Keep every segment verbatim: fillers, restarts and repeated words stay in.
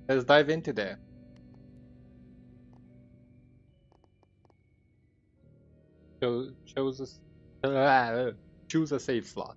Let's dive into there. Cho chose a, uh, choose a save slot.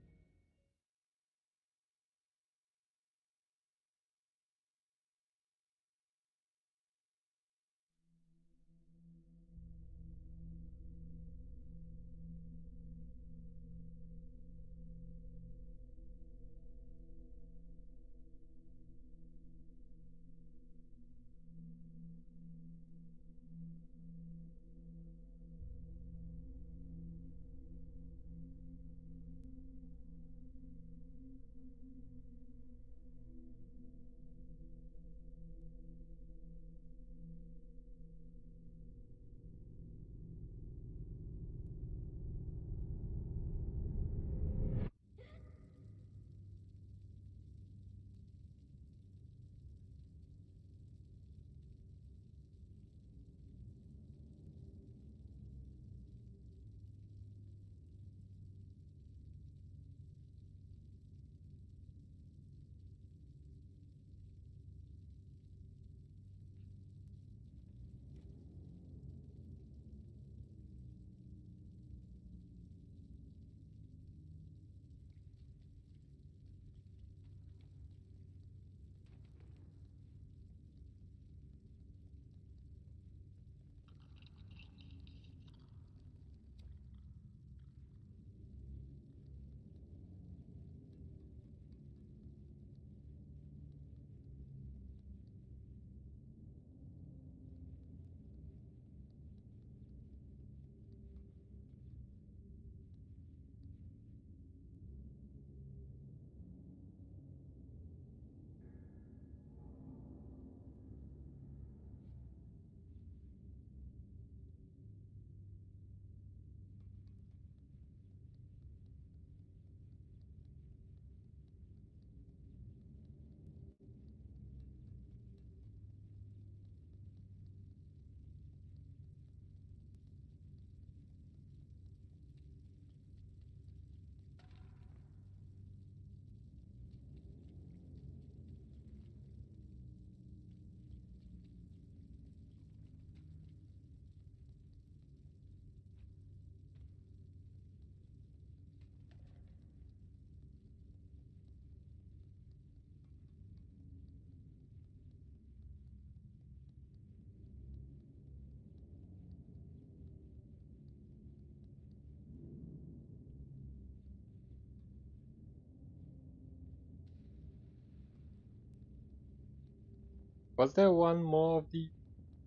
Was there one more of the?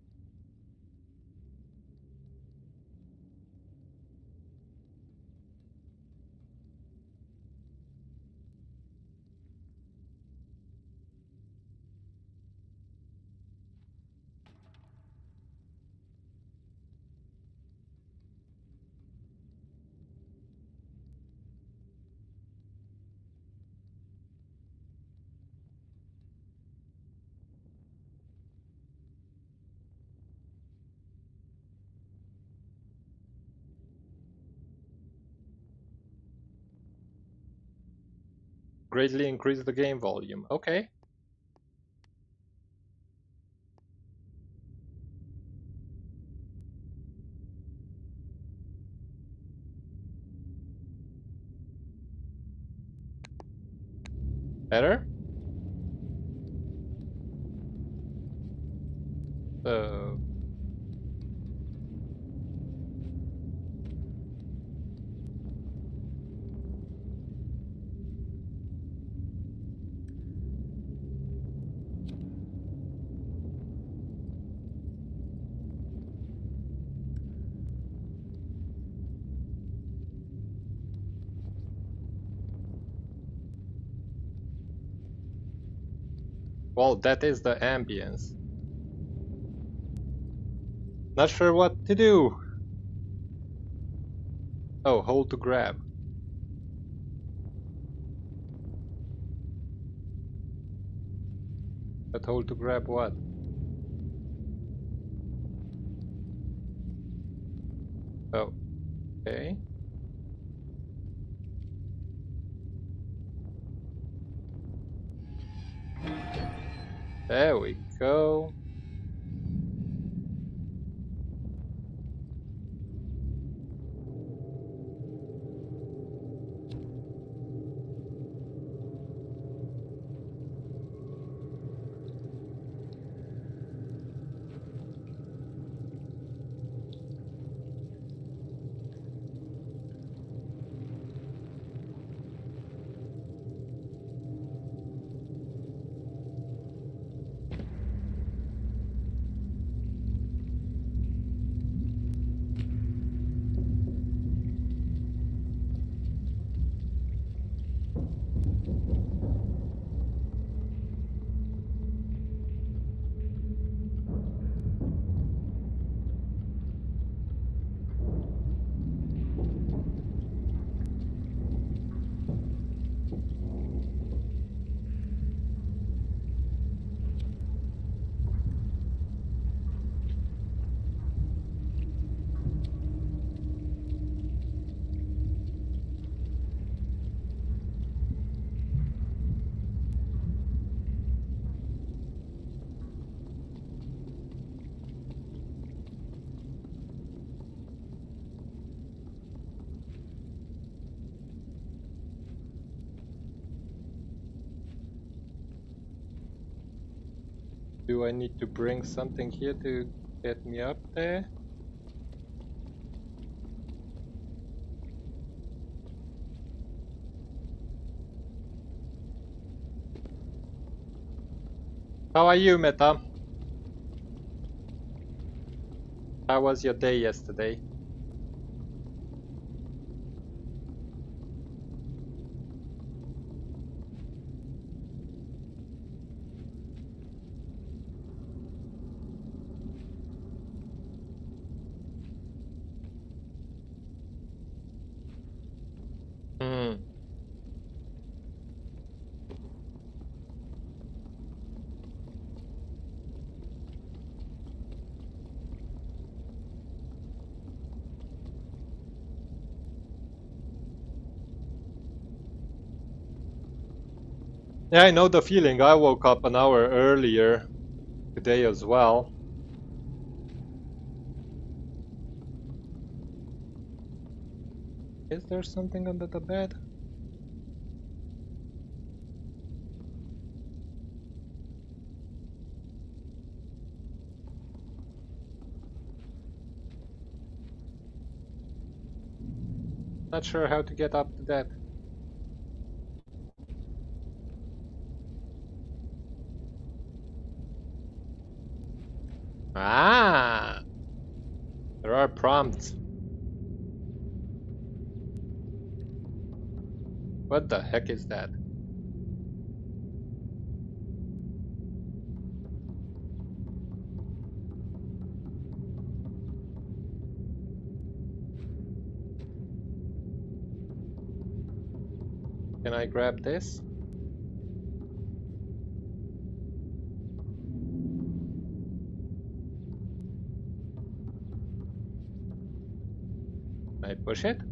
Greatly increase the game volume. Okay. Better? Uh, well, that is the ambience. Not sure what to do. Oh, hold to grab. But hold to grab what? Oh, okay. There we go. Do I need to bring something here to get me up there? How are you, Meta? How was your day yesterday? Hmm. Yeah, I know the feeling. I woke up an hour earlier today as well. Is there something under the bed? Not sure how to get up to that. Ah! There are prompts. What the heck is that? Can I grab this? Can I push it?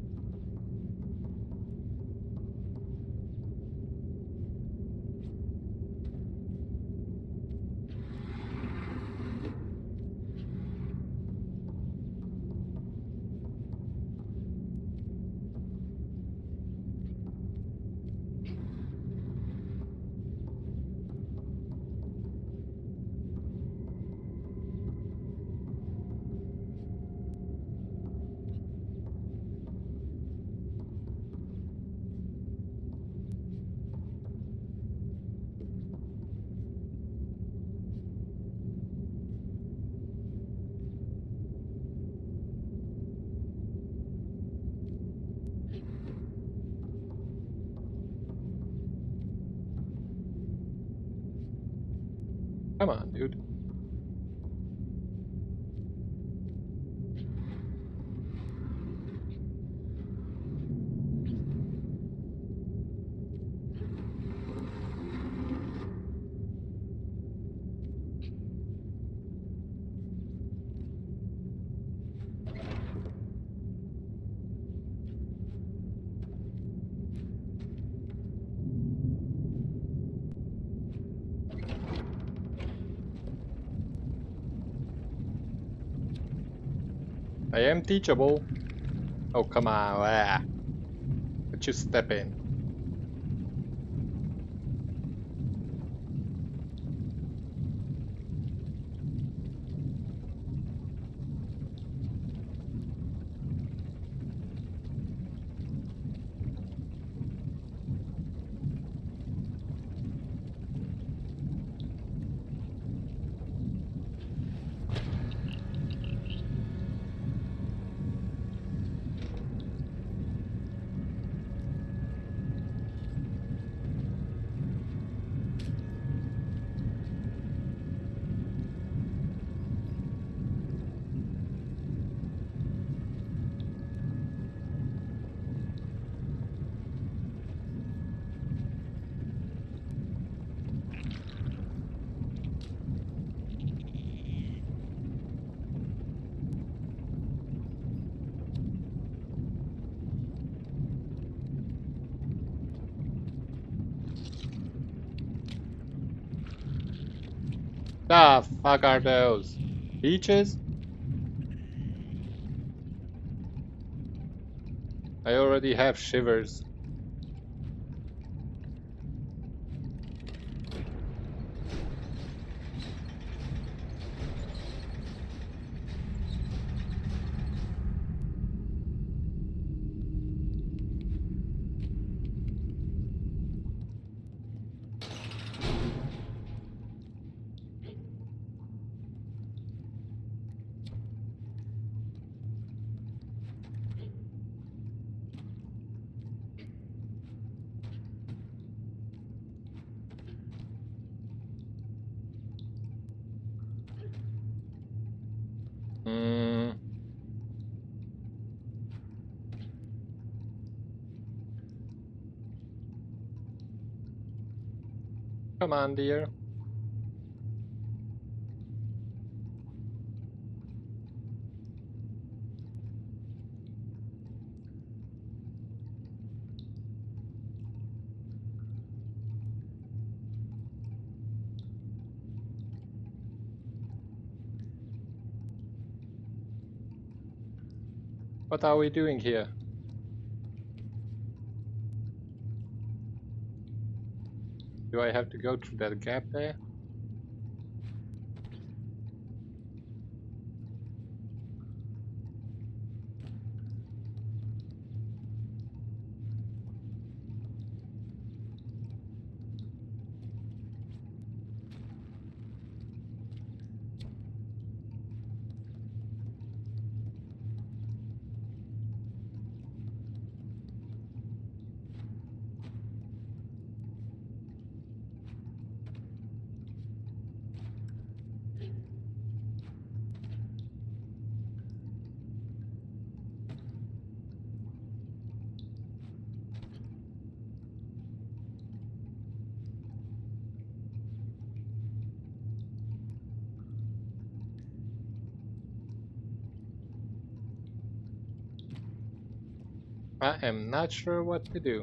Come on, dude. I am teachable. Oh, come on. Ah. Let you step in. The fuck are those? Beaches? I already have shivers. Hmm. Come on, dear. What are we doing here? Do I have to go through that gap there? I am not sure what to do.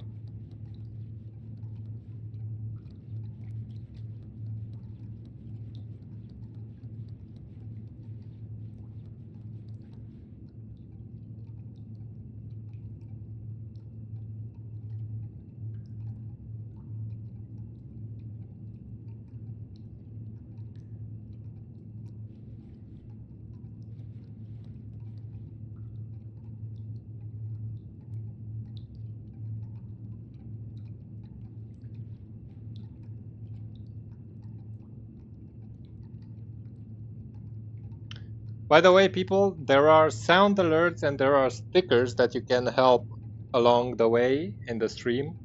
By the way, people, there are sound alerts and there are stickers that you can help along the way in the stream.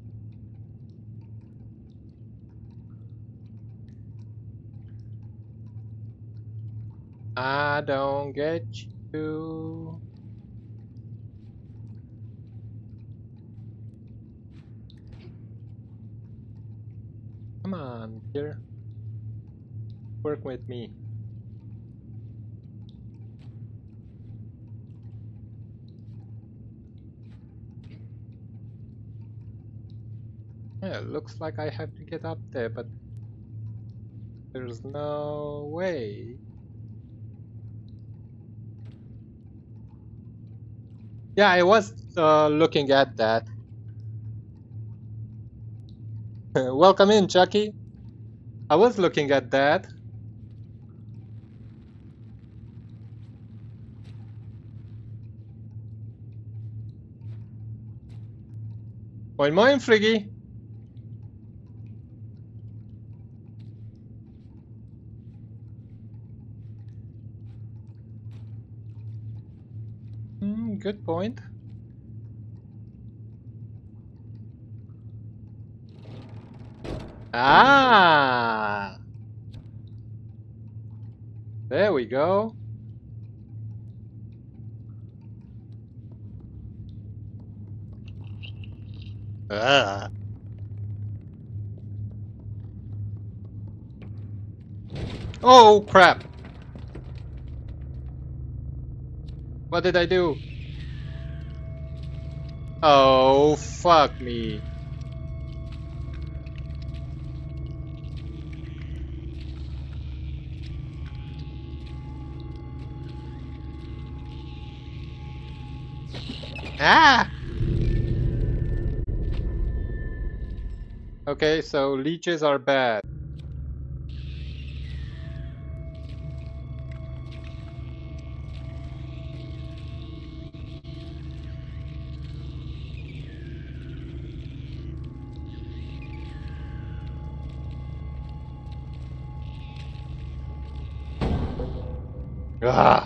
I don't get you. Come on, dear. Work with me. Yeah, it looks like I have to get up there, but there's no way. Yeah, I was uh, looking at that. Welcome in, Chucky. I was looking at that. Moin moin, Friggy. Mm, good point. Ah! There we go. Ah. Oh, crap. What did I do? Oh, fuck me. Ah! Okay, so leeches are bad. Ah!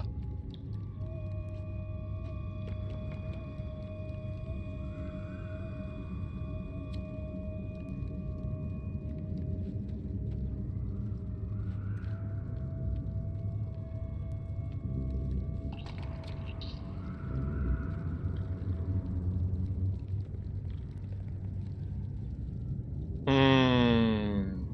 Hmm.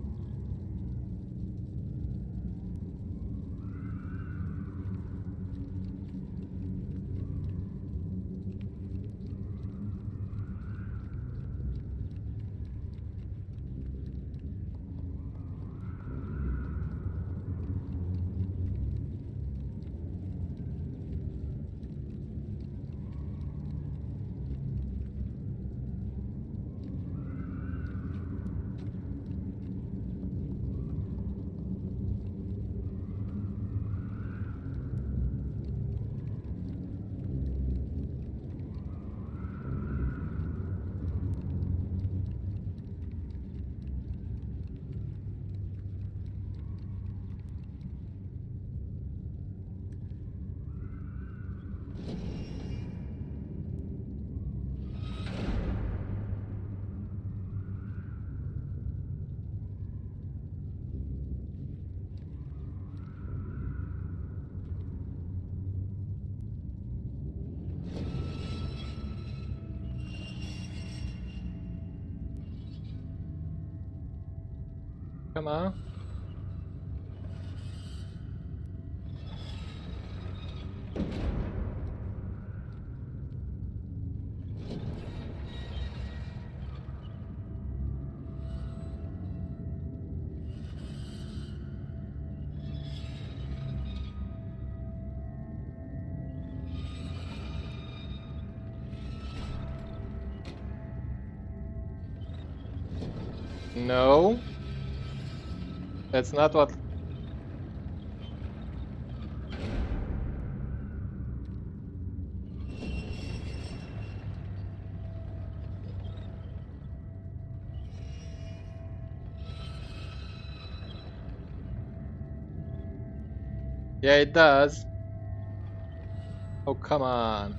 Come on. No. That's not what... Yeah, it does. Oh, come on.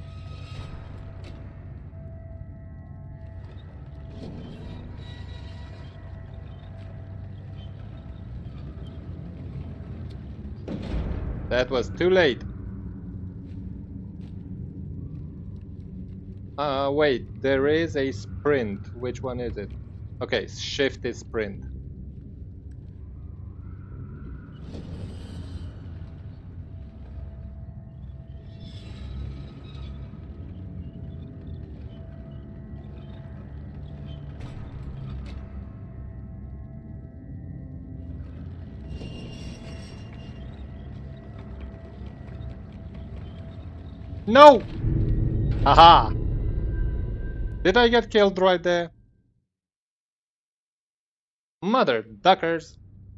That was too late. Uh, wait, there is a sprint. Which one is it? Okay, shift is sprint. No! Haha! Did I get killed right there? Mother duckers!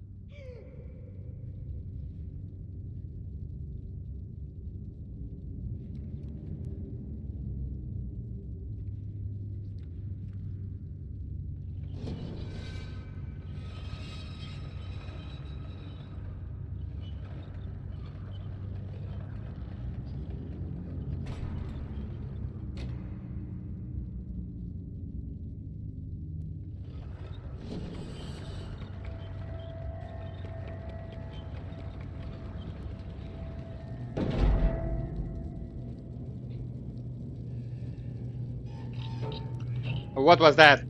What was that?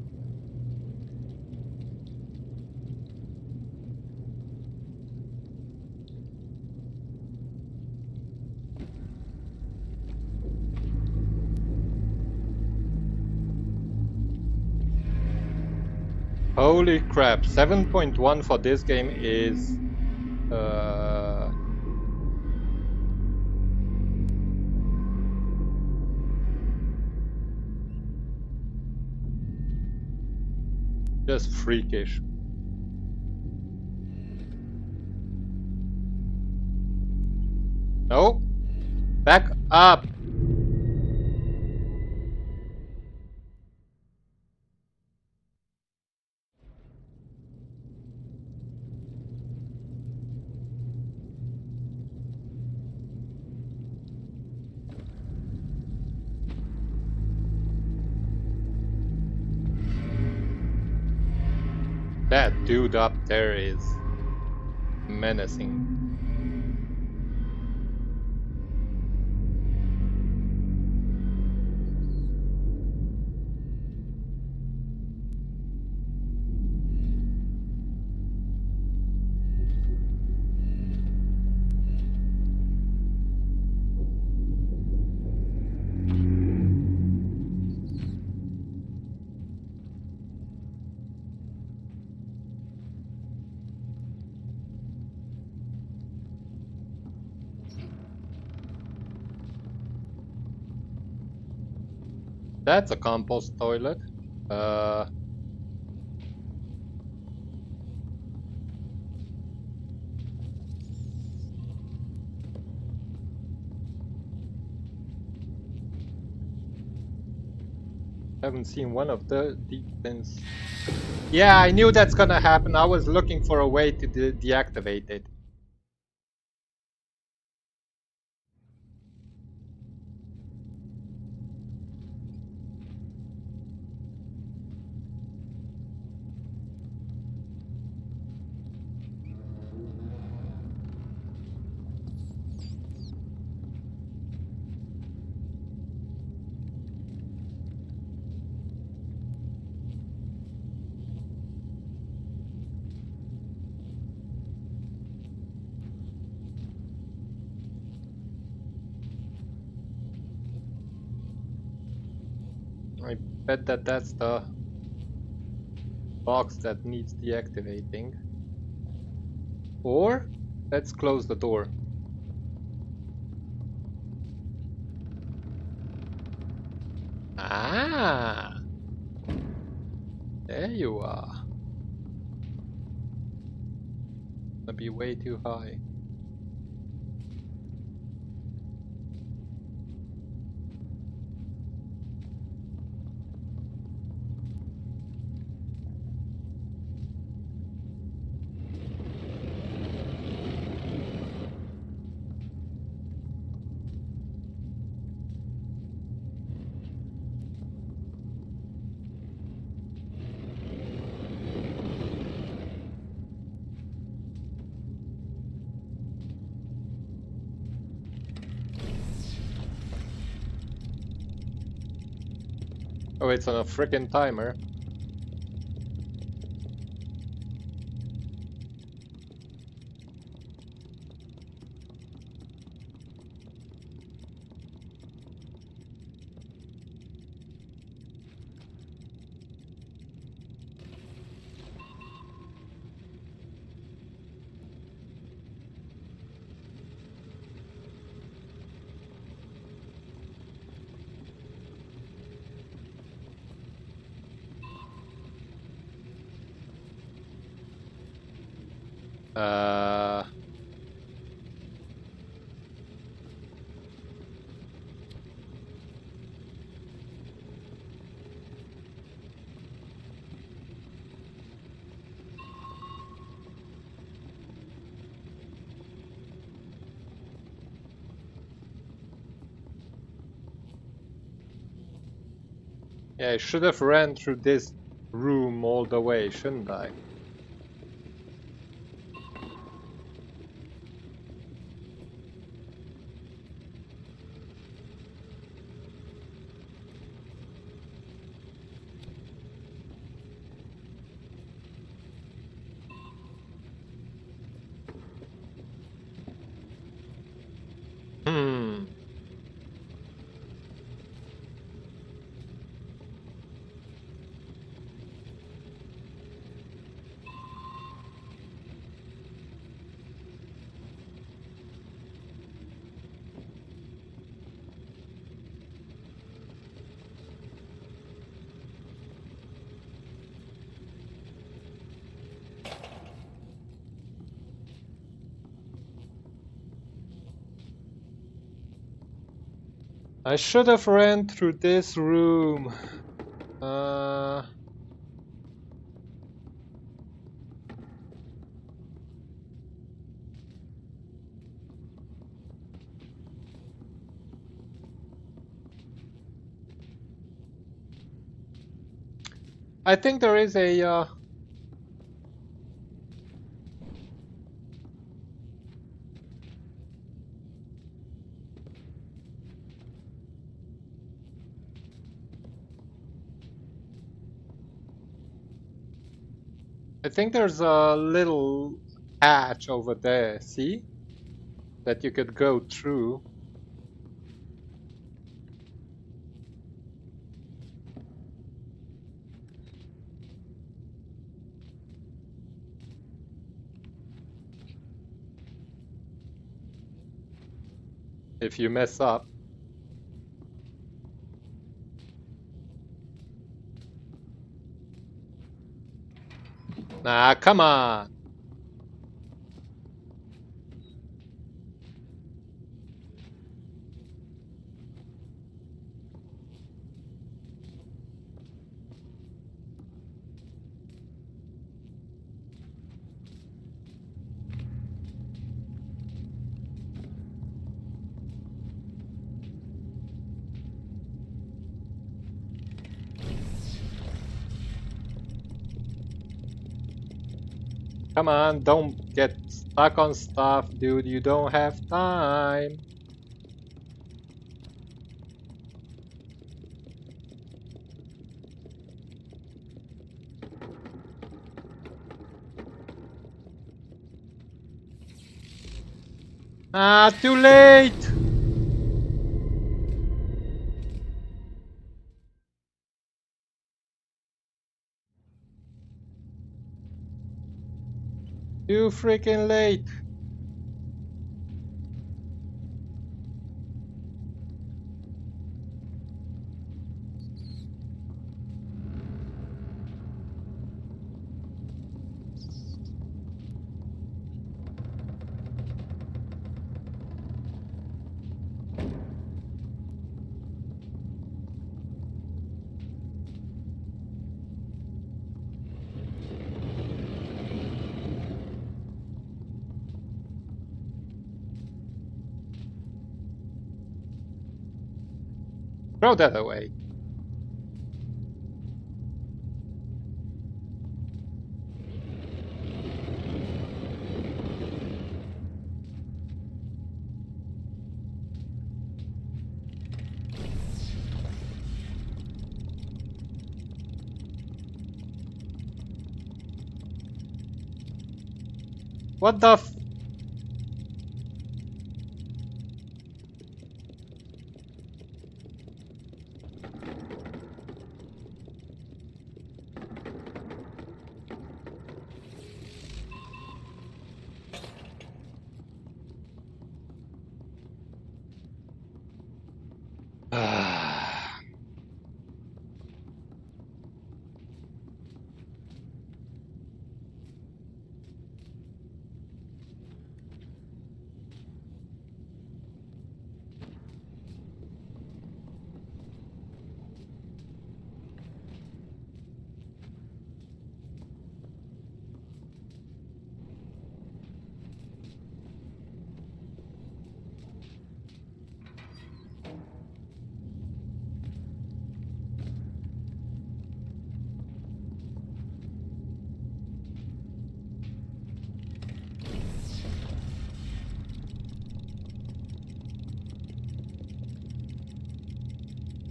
Holy crap, seven point one for this game is... Uh, just freakish. No? Back up! That dude up there is menacing. That's a compost toilet. Uh... Haven't seen one of the defense. Yeah, I knew that's gonna happen. I was looking for a way to de deactivate it. I bet that that's the box that needs deactivating. Or, let's close the door. Ah! There you are. Gonna be way too high. Oh, it's on a frickin' timer. Uh... Yeah, I should have ran through this room all the way, shouldn't I? Hmm. I should have ran through this room. Uh... I think there is a... Uh... I think there's a little hatch over there, see? That you could go through. If you mess up. Nah, come on! Come on, don't get stuck on stuff, dude. You don't have time. Ah, too late! Too freaking late. Throw that away. What the f-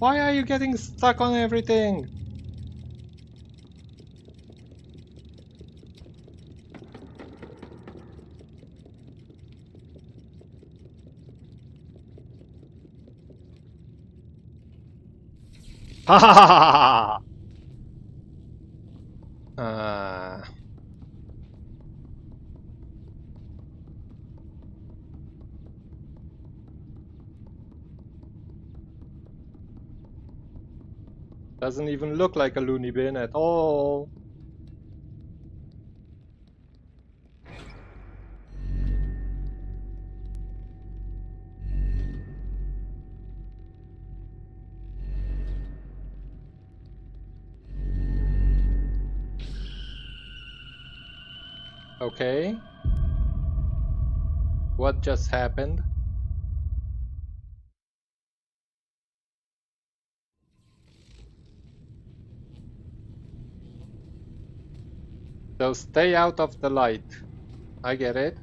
Why are you getting stuck on everything? Ha ha ha ha ha! Uh, doesn't even look like a loony bin at all. Okay. What just happened? So stay out of the light. I get it.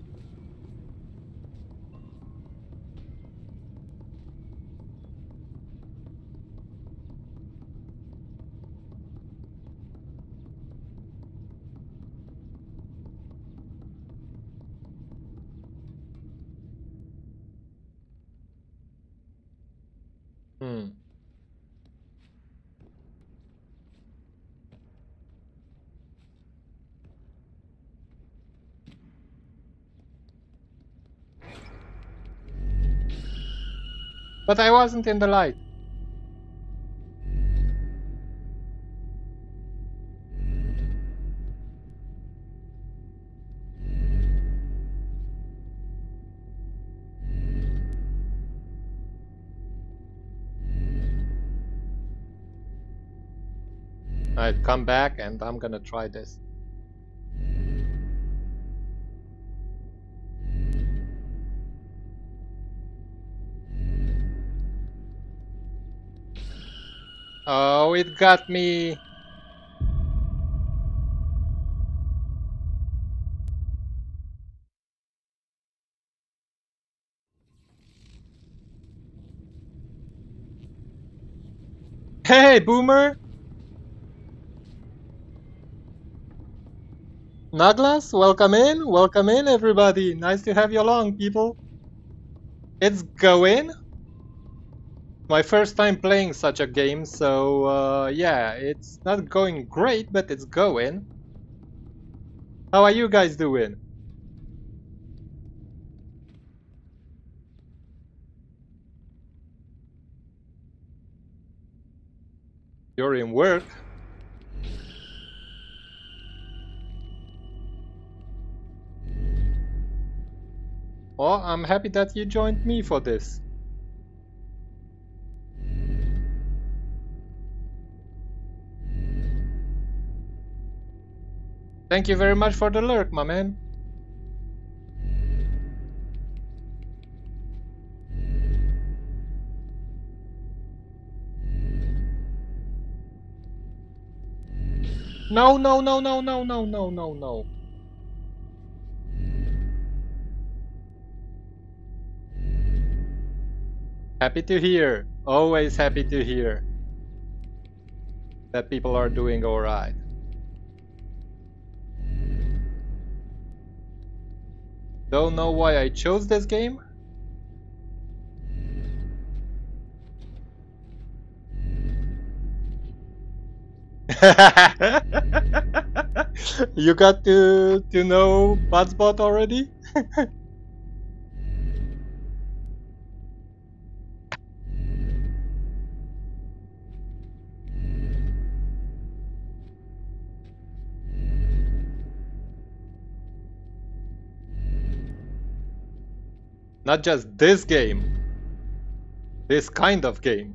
Hmm. But I wasn't in the light. Alright, come back and I'm gonna try this. Oh, it got me. Hey, Boomer! Naglas, welcome in, welcome in everybody. Nice to have you along, people. It's going. My first time playing such a game, so uh, yeah, it's not going great, but it's going. How are you guys doing? You're in work. Well, I'm happy that you joined me for this. Thank you very much for the lurk, my man. No, no, no, no, no, no, no, no, no. Happy to hear. Always happy to hear that people are doing alright. Don't know why I chose this game? You got to to know Buzzbot already? Not just this game. This kind of game.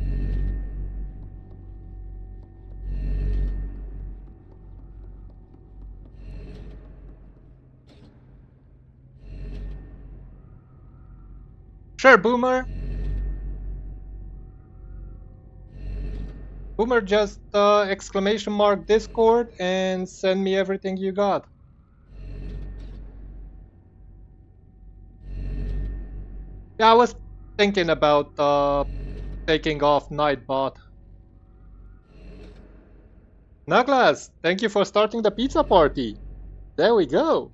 Sure, Boomer. Boomer, just uh, exclamation mark Discord and send me everything you got. Yeah, I was thinking about uh, taking off Nightbot. Douglas, thank you for starting the pizza party. There we go.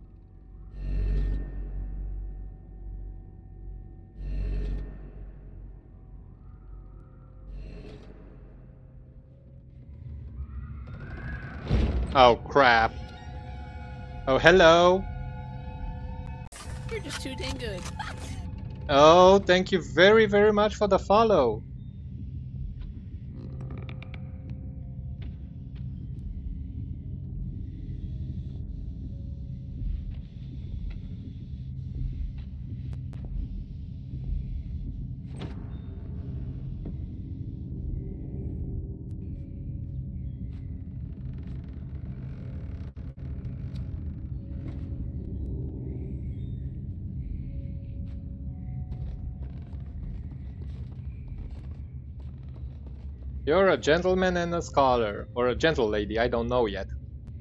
Oh crap. Oh, hello. You're just too dang good. Oh, thank you very, very much for the follow. You're a gentleman and a scholar, or a gentle lady, I don't know yet.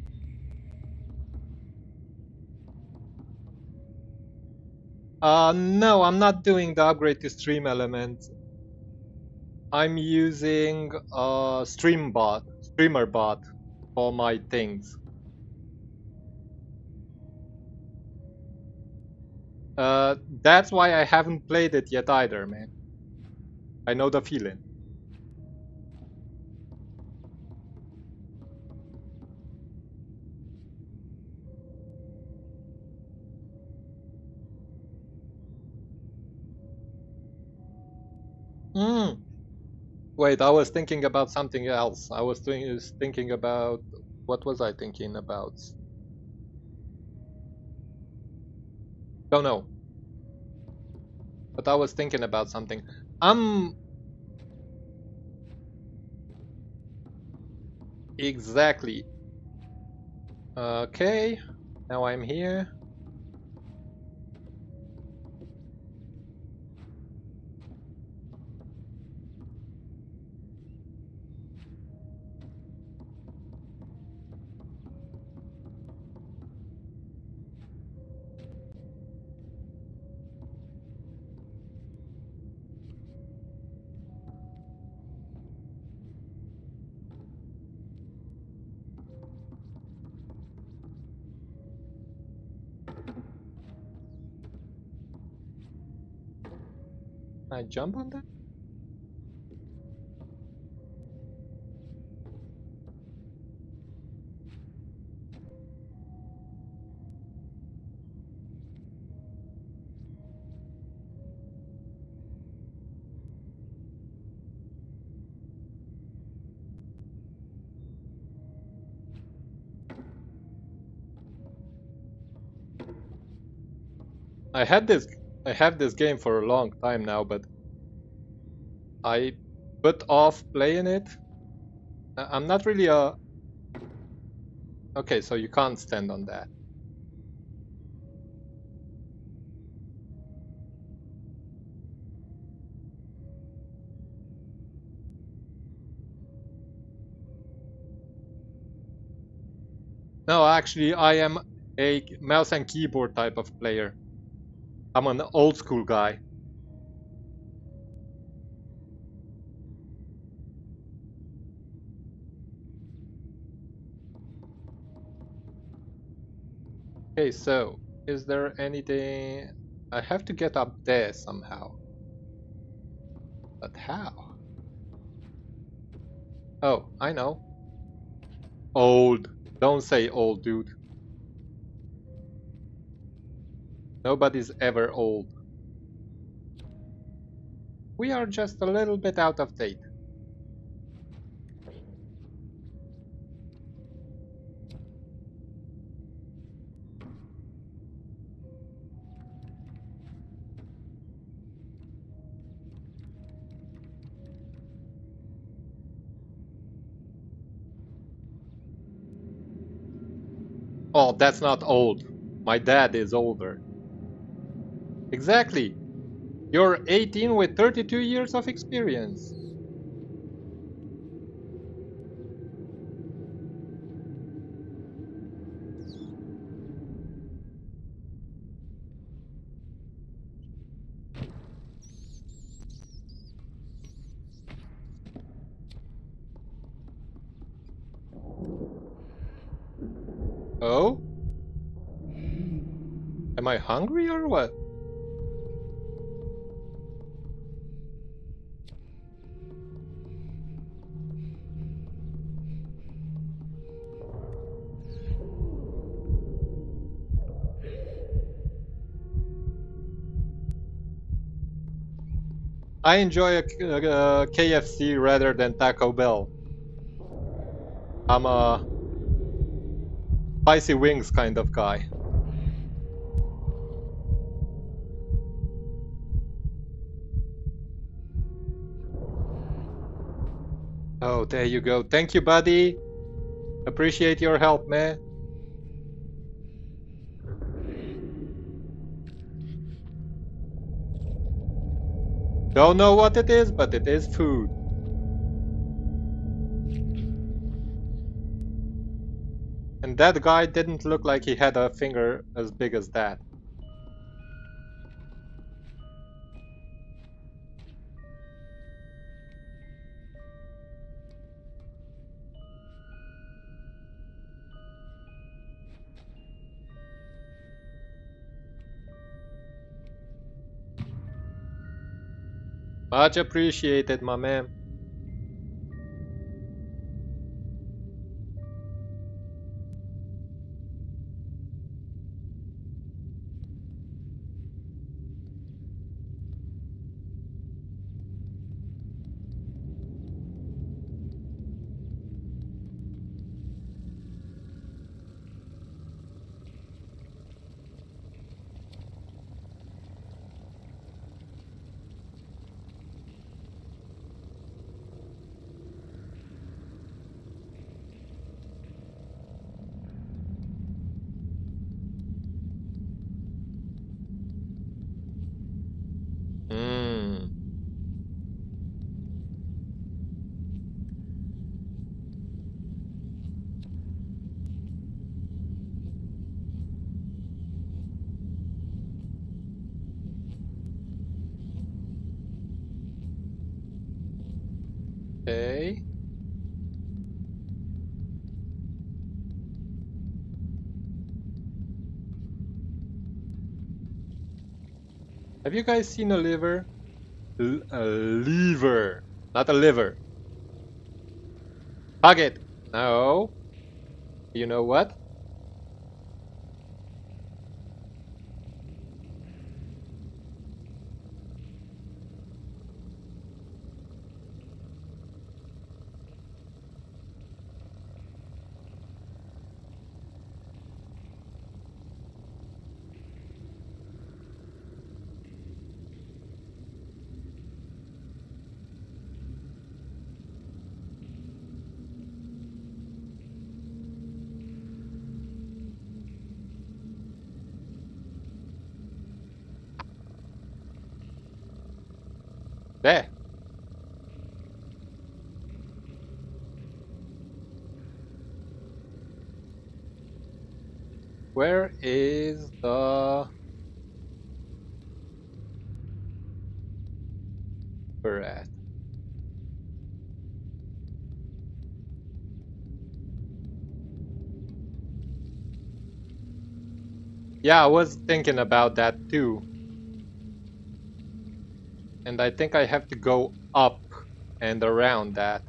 Uh, no, I'm not doing the upgrade to stream element. I'm using a stream bot, streamer bot for my things. Uh, that's why I haven't played it yet either, man. I know the feeling. Hmm. Wait, I was thinking about something else. I was doing, thinking about... What was I thinking about? Don't know. But I was thinking about something. I'm... Exactly. Okay. Now I'm here. Can I jump on that? I had this... I have this game for a long time now, but I put off playing it. I'm not really a... Okay, so you can't stand on that. No, actually, I am a mouse and keyboard type of player. I'm an old school guy. Okay, so, is there anything... I have to get up there somehow. But how? Oh, I know. Old. Don't say old, dude. Nobody's ever old. We are just a little bit out of date. Oh, that's not old. My dad is older. Exactly. You're eighteen with thirty-two years of experience. Oh? Am I hungry or what? I enjoy a, a K F C rather than Taco Bell. I'm a spicy wings kind of guy. Oh, there you go. Thank you, buddy. Appreciate your help, man. Don't know what it is, but it is food. And that guy didn't look like he had a finger as big as that. Much appreciated, my man. Hmm. Okay. Have you guys seen a liver? L a lever, not a liver. Hug it. No. You know what? There. Where is the rat? Yeah, I was thinking about that too. And I think I have to go up and around that.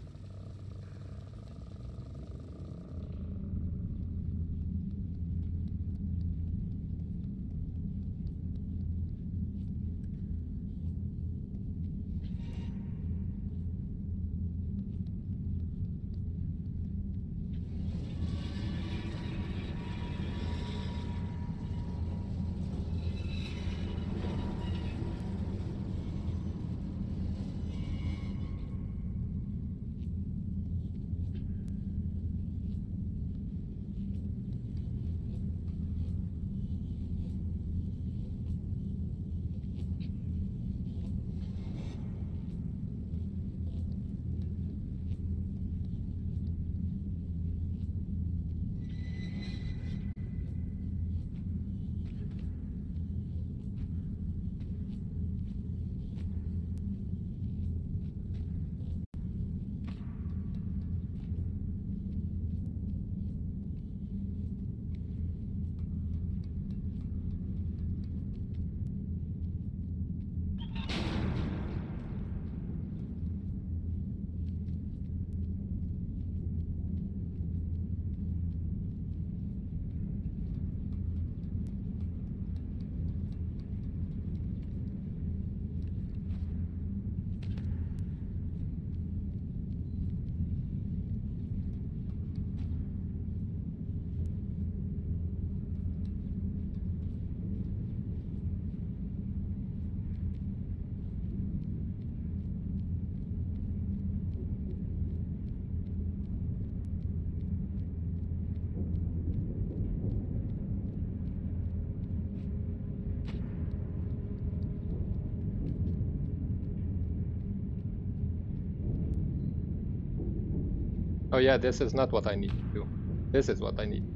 Oh yeah, this is not what I need to do. This is what I need.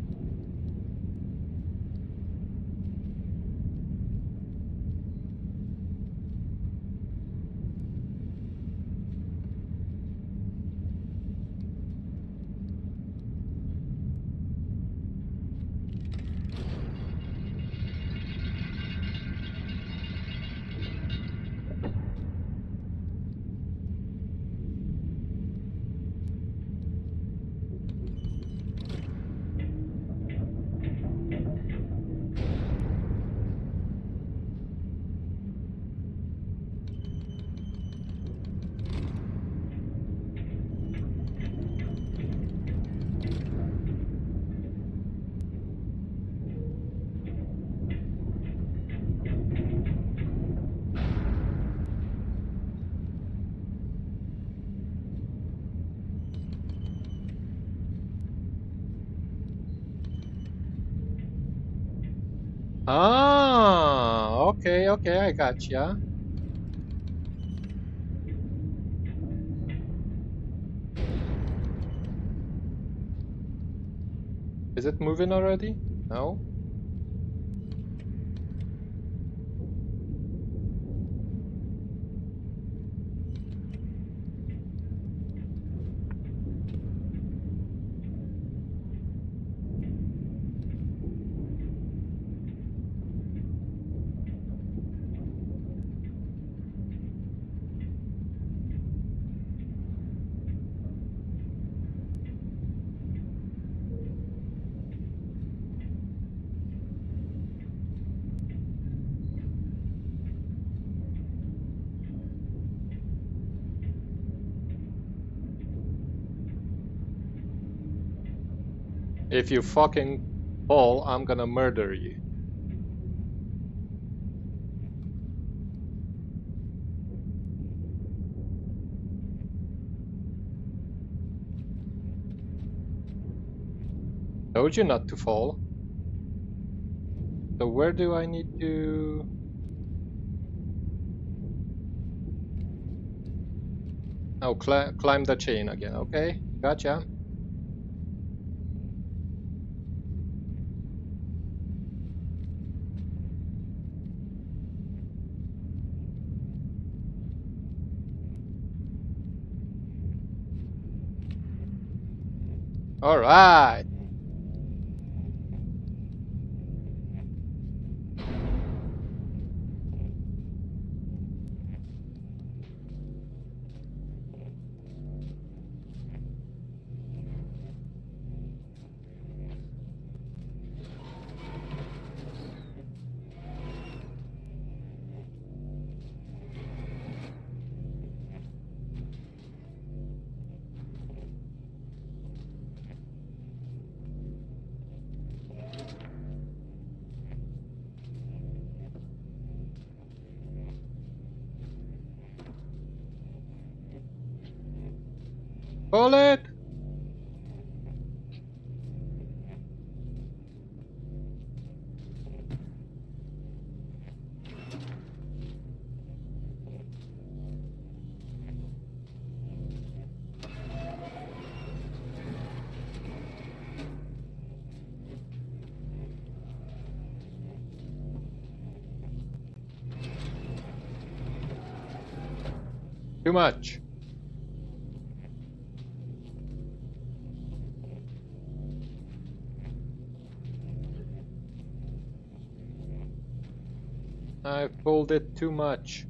Ah, okay, okay, I gotcha. Is it moving already? No? If you fucking fall, I'm gonna murder you. Told you not to fall. So where do I need to... Oh, cl climb the chain again, okay? Gotcha. Alright! Pull it! Too much. I pulled it too much.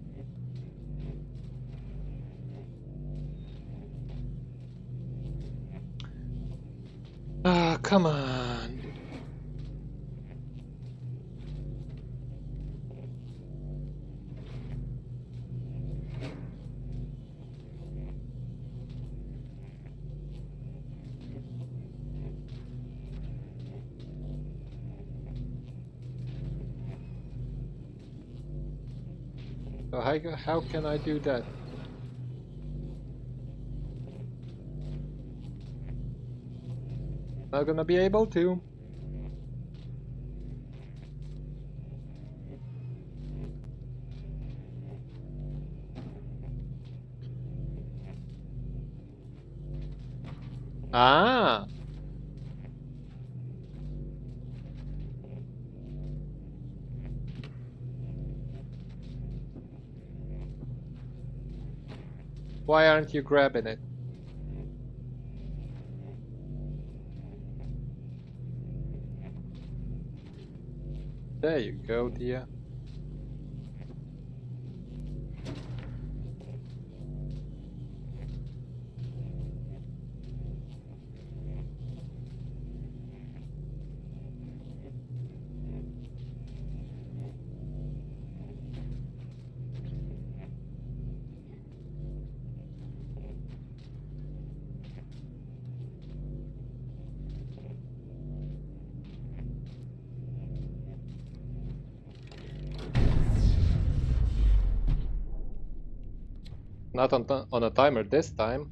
Ah, come on. So how, how can I do that? Not gonna be able to. Ah! Why aren't you grabbing it? There you go, dear. Not on, on a timer this time.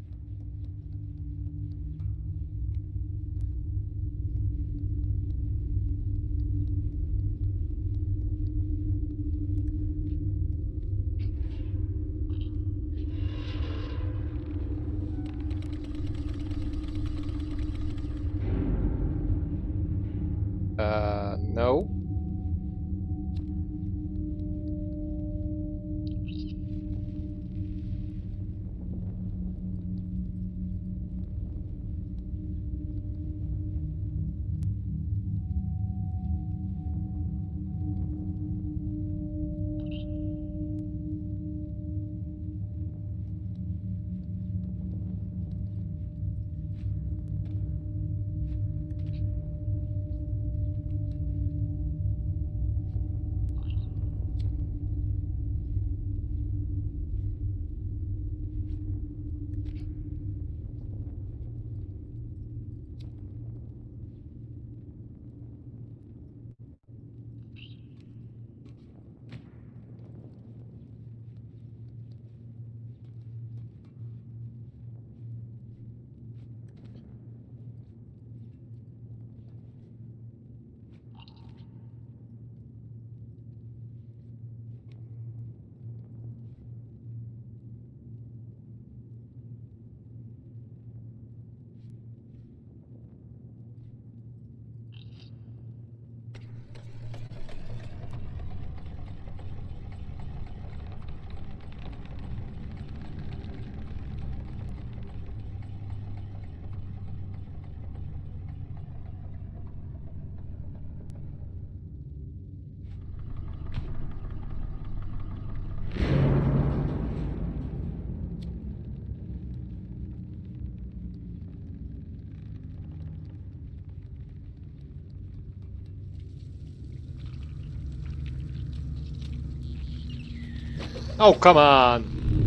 Uh, no. Oh, come on!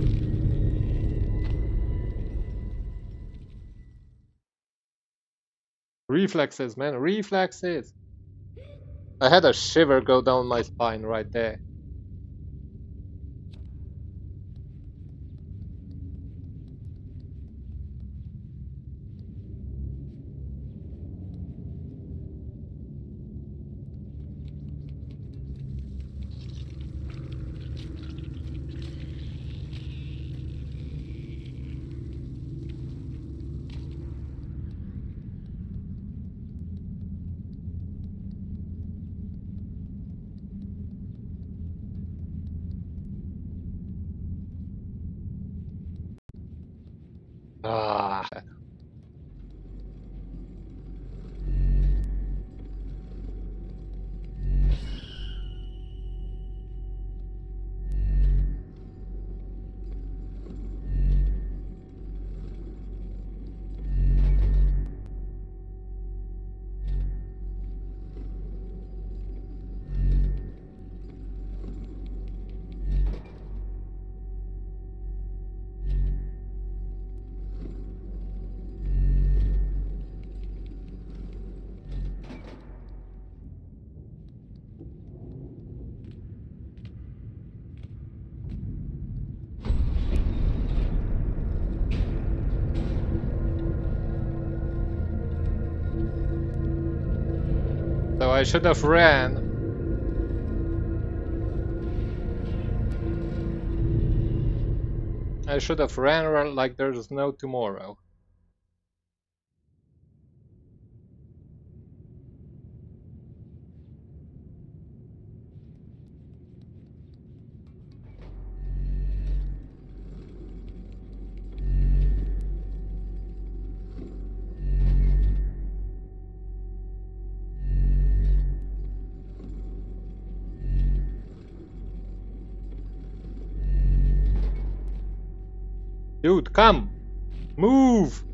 Reflexes, man, reflexes! I had a shiver go down my spine right there. Ah. So I should have ran. I should have ran like there's no tomorrow. Dude, come! Move!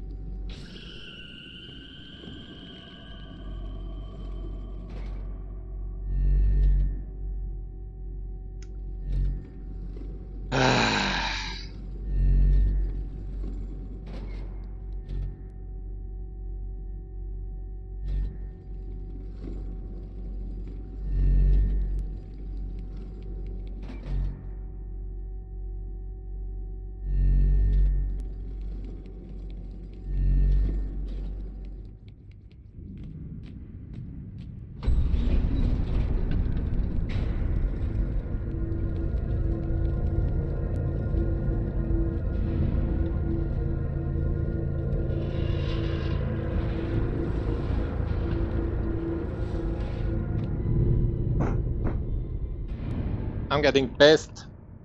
I'm getting pissed.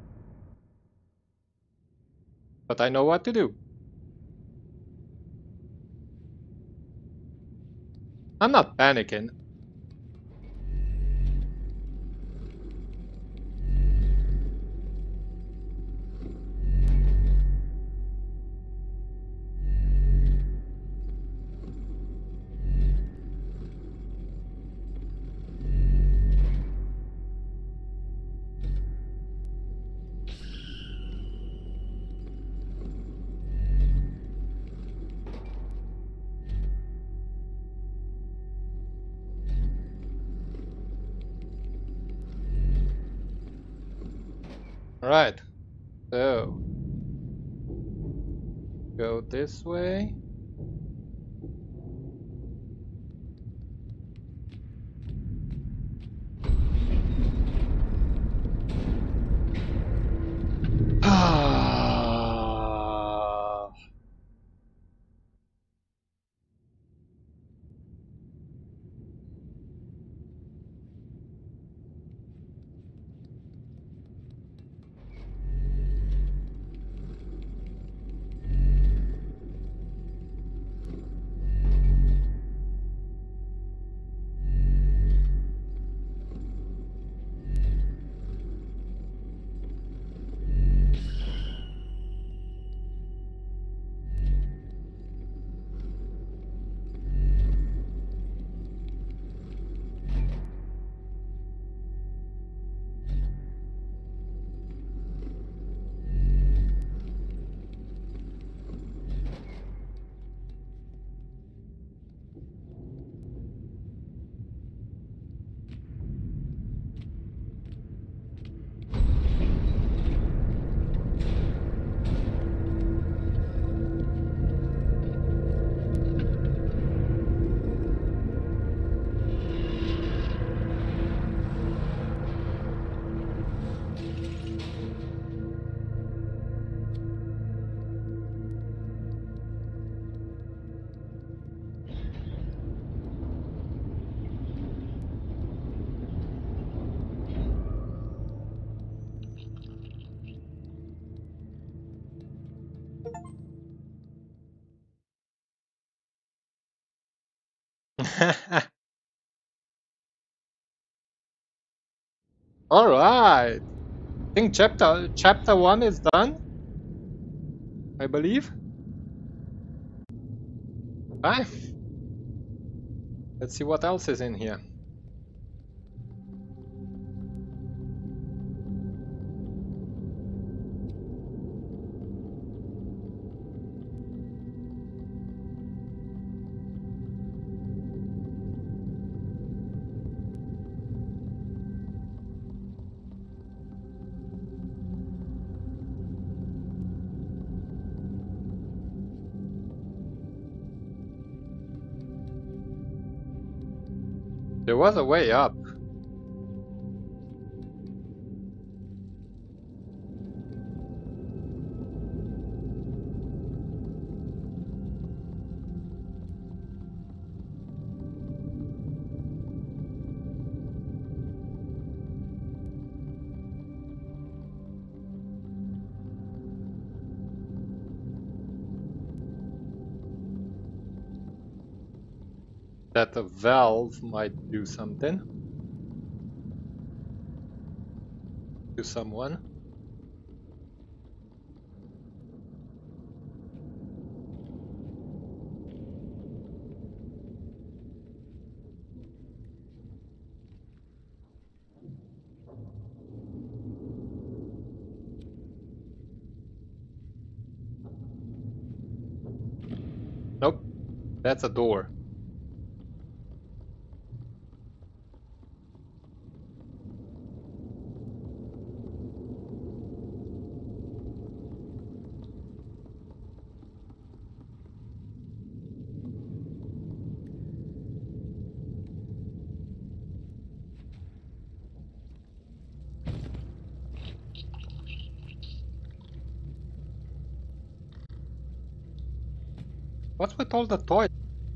But I know what to do. I'm not panicking. Alright. So. Go this way. Alright. I think chapter chapter one is done. I believe. Bye. Let's see what else is in here. There was a way up. That a valve might do something to someone. That's a door. What's with all the toys?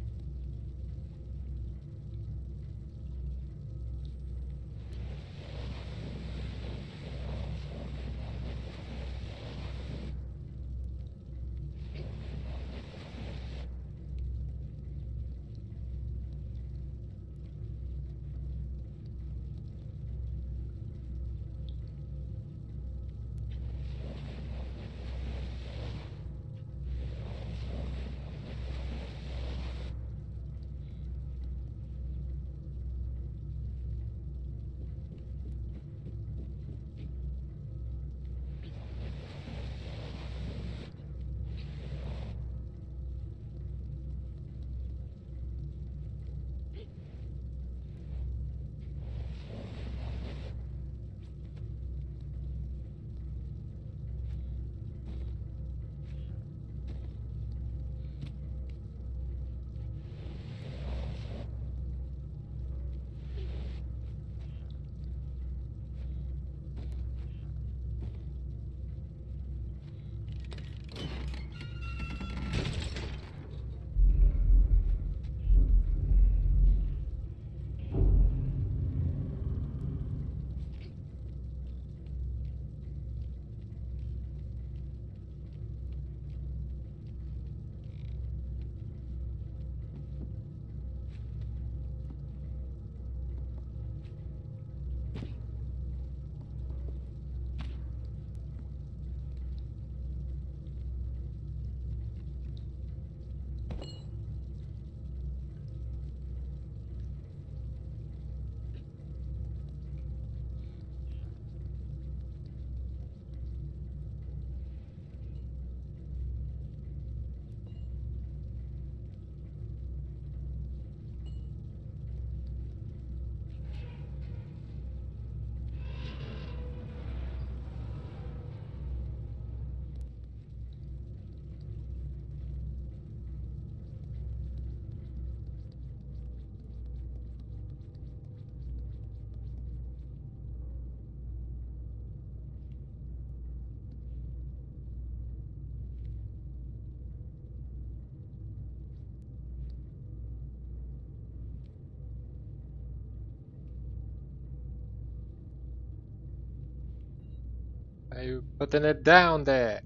Are you putting it down there?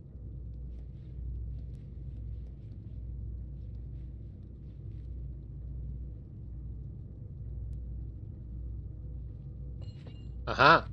Uh-huh.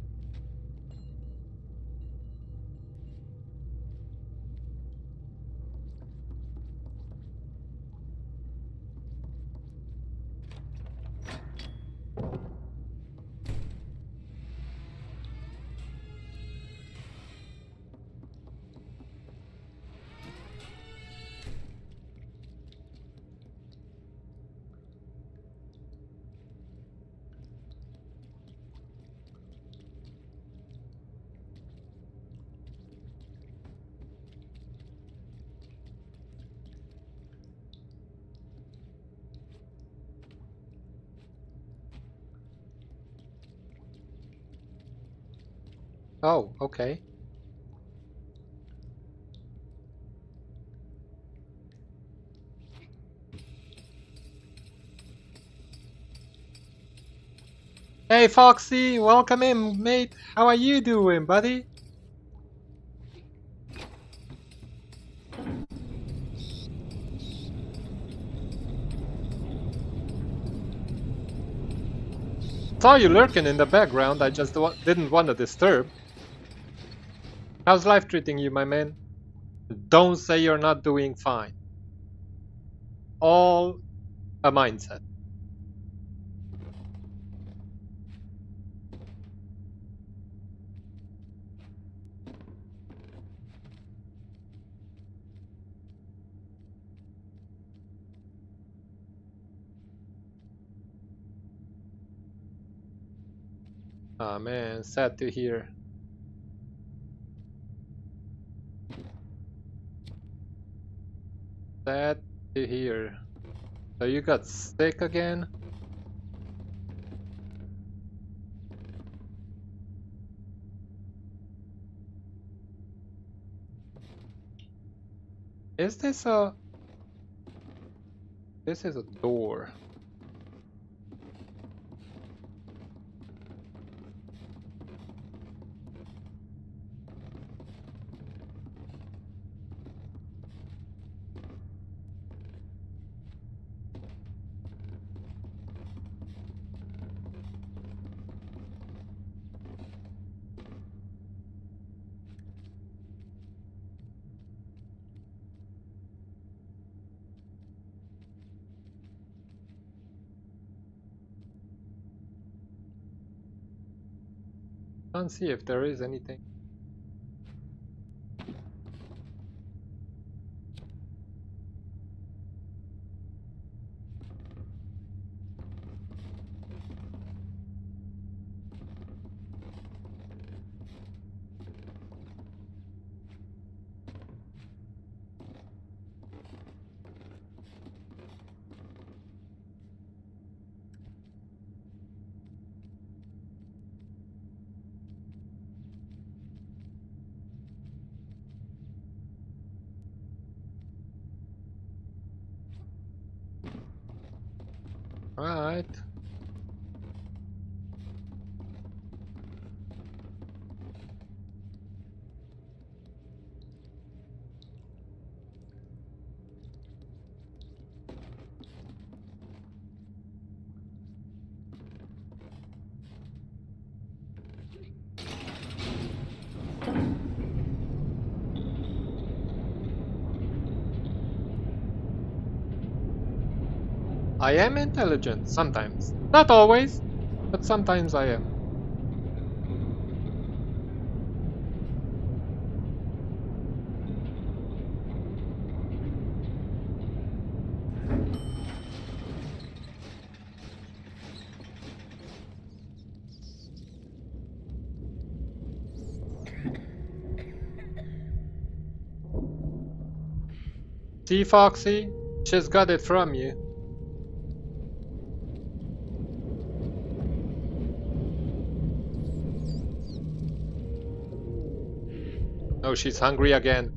Oh, okay. Hey, Foxy, welcome in, mate. How are you doing, buddy? Saw you lurking in the background. I just didn't want to disturb. How's life treating you, my man? Don't say you're not doing fine. All a mindset. Ah man, sad to hear. Sad to hear. So you got sick again? Is this a... This is a door. Can't see if there is anything. Alright. I am intelligent, sometimes. Not always, but sometimes I am. See, Foxy? She's got it from you. Oh, she's hungry again.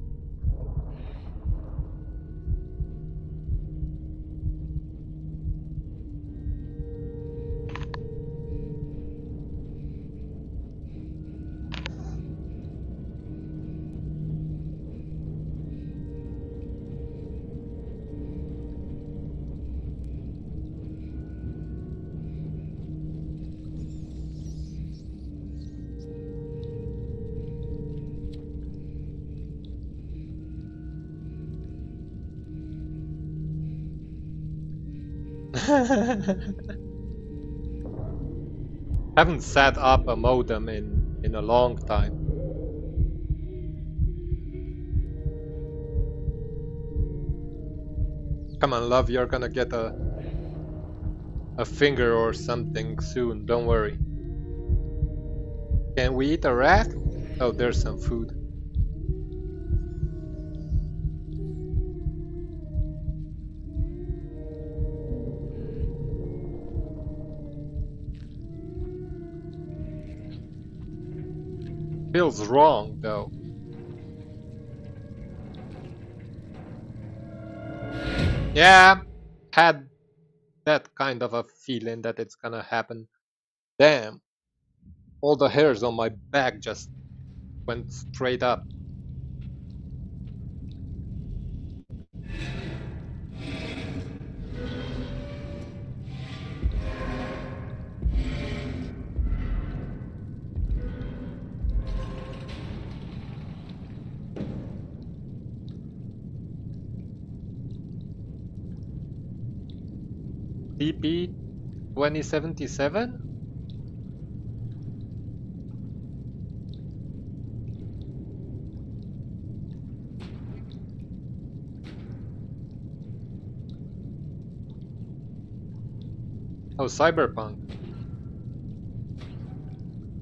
Haven't set up a modem in in a long time. Come on, love, you're gonna get a a finger or something soon, don't worry. Can we eat a rat? Oh, there's some food. Feels wrong, though. Yeah, had that kind of a feeling that it's gonna happen. Damn, all the hairs on my back just went straight up. T P twenty seventy-seven? Oh, cyberpunk.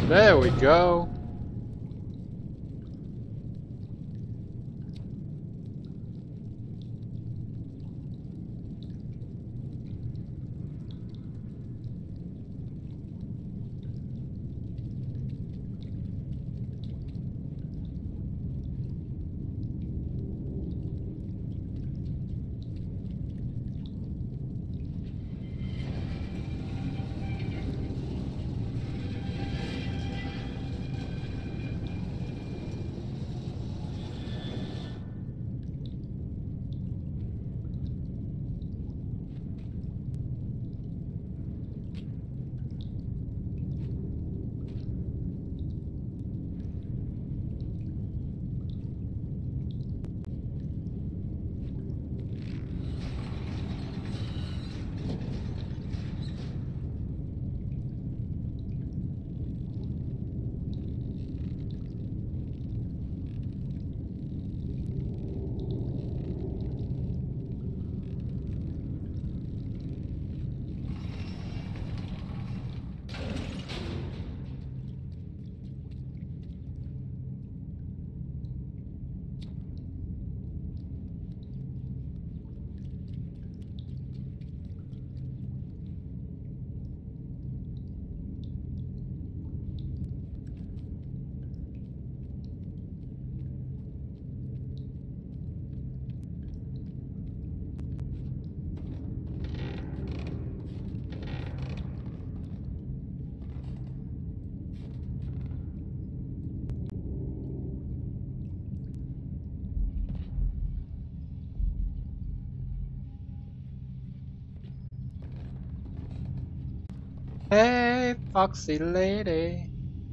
There we go. Hey, foxy lady.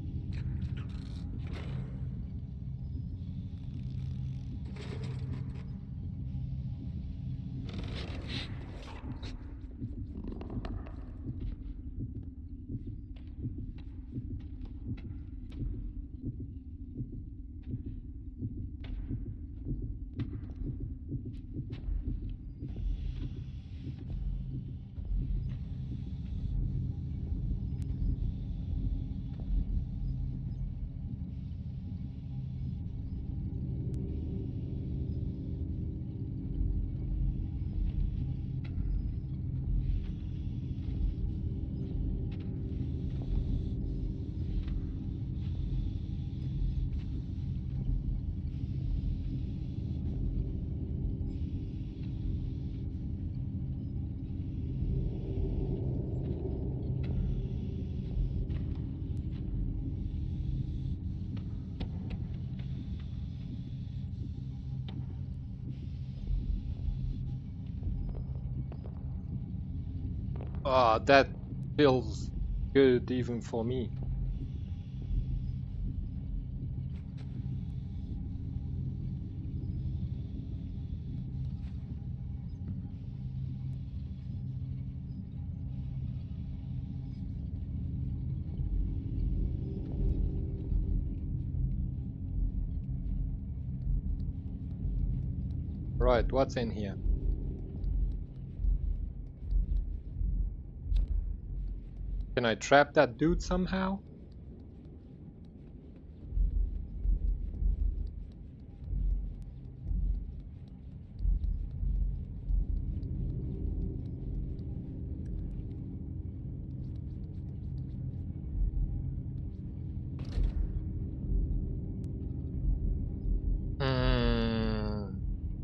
Ah, that feels good even for me. Right, what's in here? Can I trap that dude somehow? Hmm.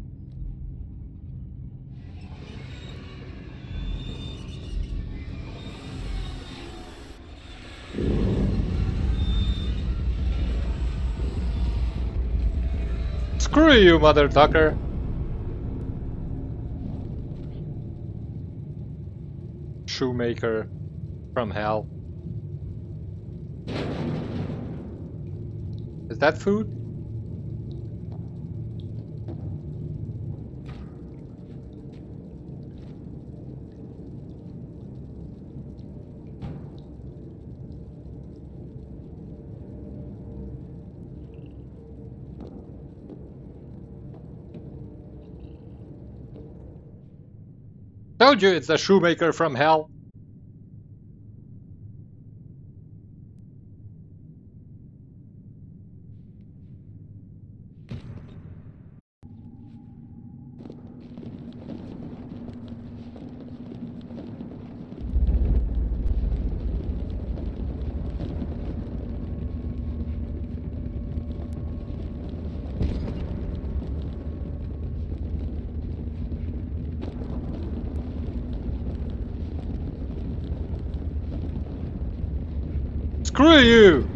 Screw you, mother ducker. Shoemaker from hell. Is that food? Told you it's a shoemaker from hell. Screw you!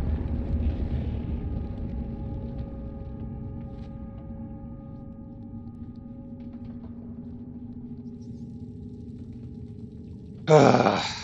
Ah.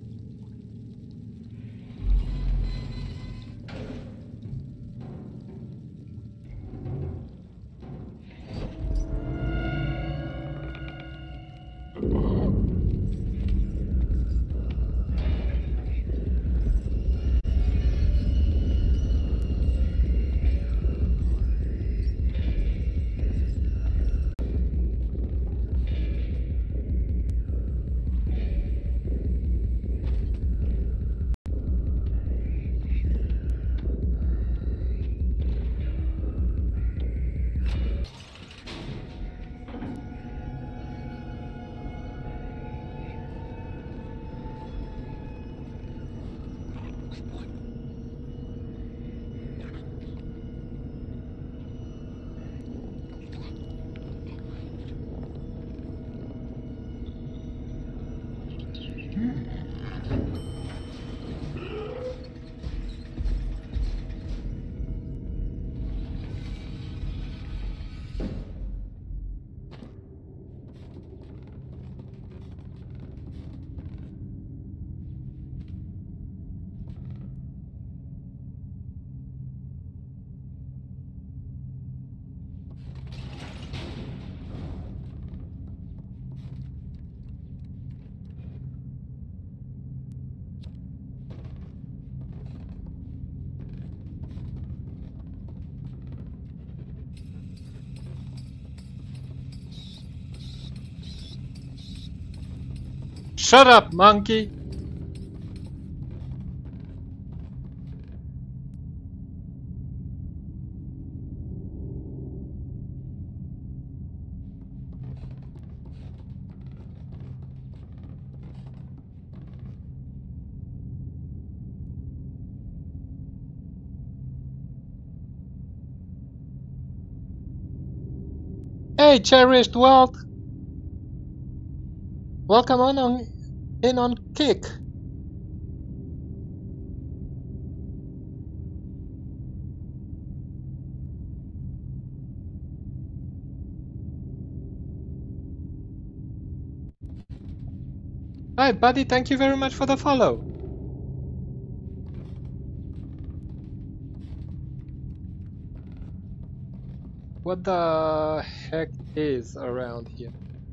Shut up, monkey! Hey, cherished wealth! Welcome on, on in on Kick. Hi, buddy, thank you very much for the follow. What the heck is around here?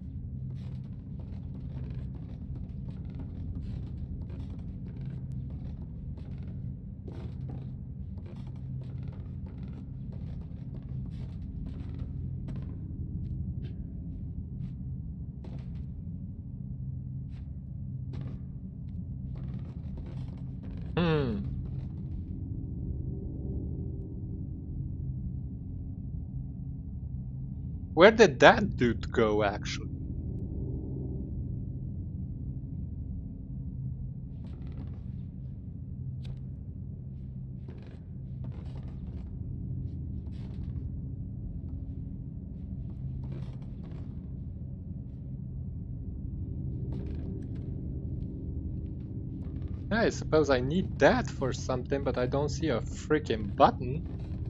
Hmm. Where did that dude go, actually? I suppose I need that for something, but I don't see a freaking button.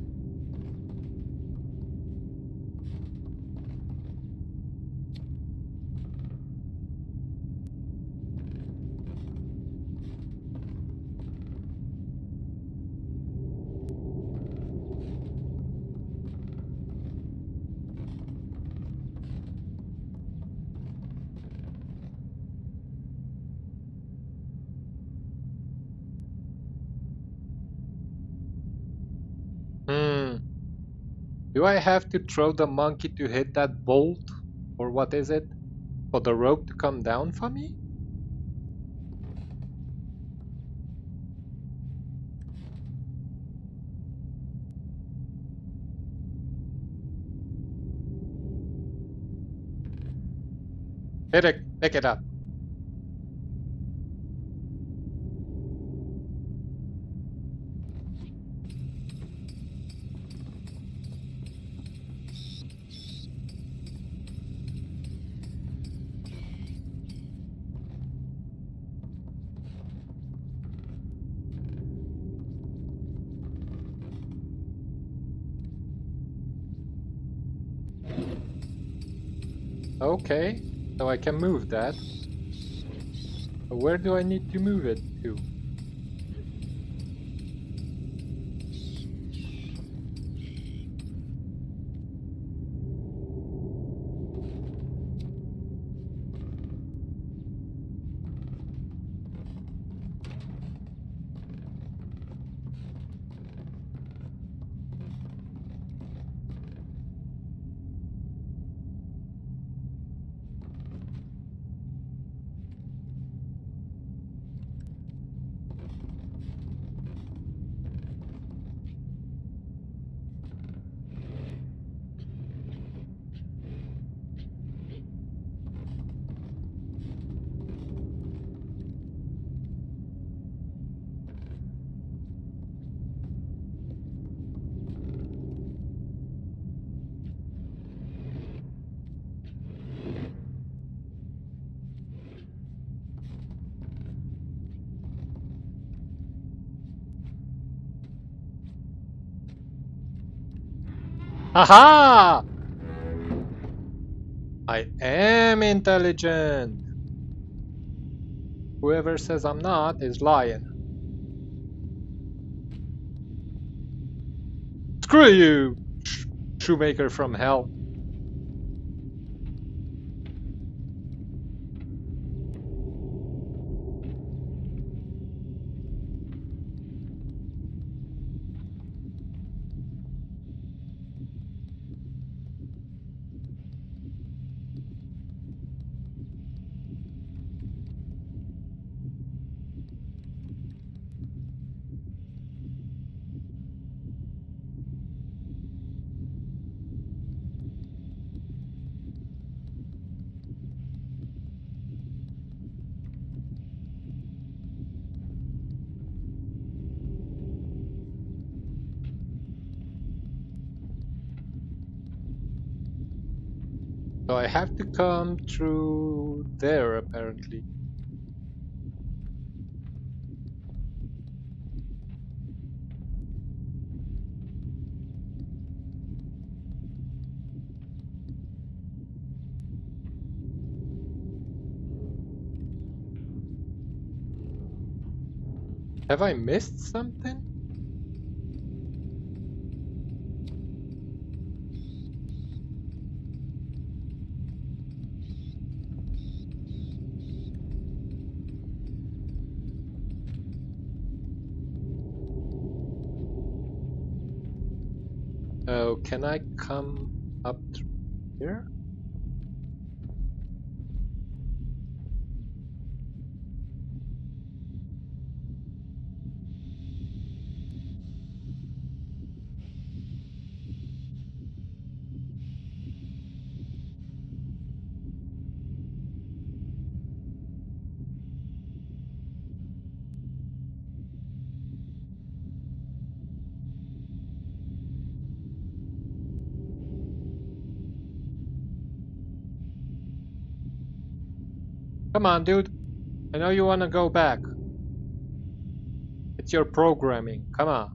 Hmm. Do I have to throw the monkey to hit that bolt? Or what is it? For the rope to come down for me? Hit it, pick it up. Okay, so I can move that. But where do I need to move it to? Aha! I am intelligent. Whoever says I'm not is lying. Screw you, sh shoemaker from hell. So I have to come through there, apparently. Have I missed something? Oh, can I come up through here? Come on, dude. I know you want to go back. It's your programming. Come on.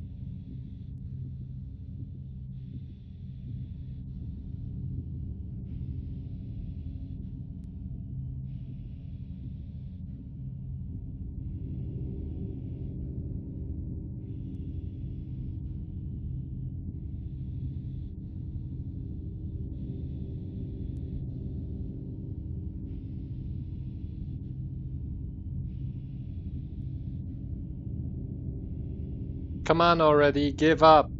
Come on already. Give up.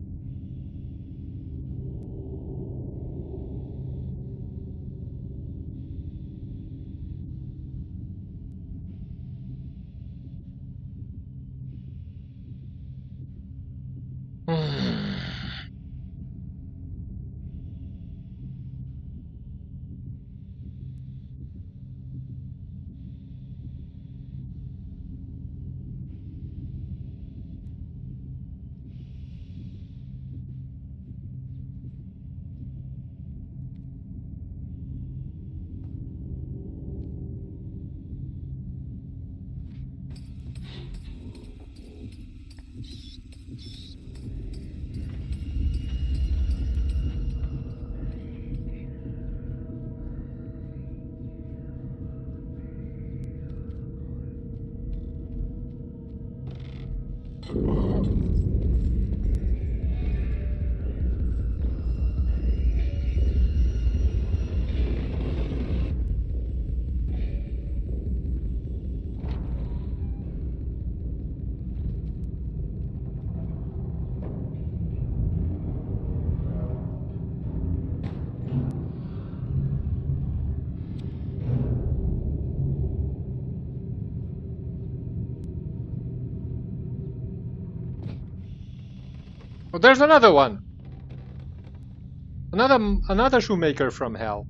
Oh, there's another one. Another another shoemaker from hell.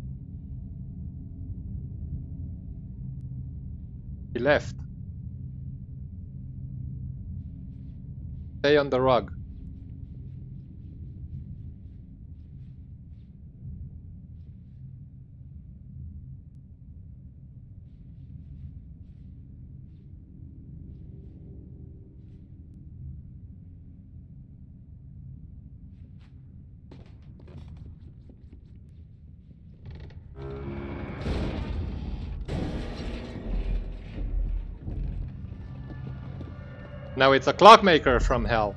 He left. Stay on the rug. Now it's a clockmaker from hell.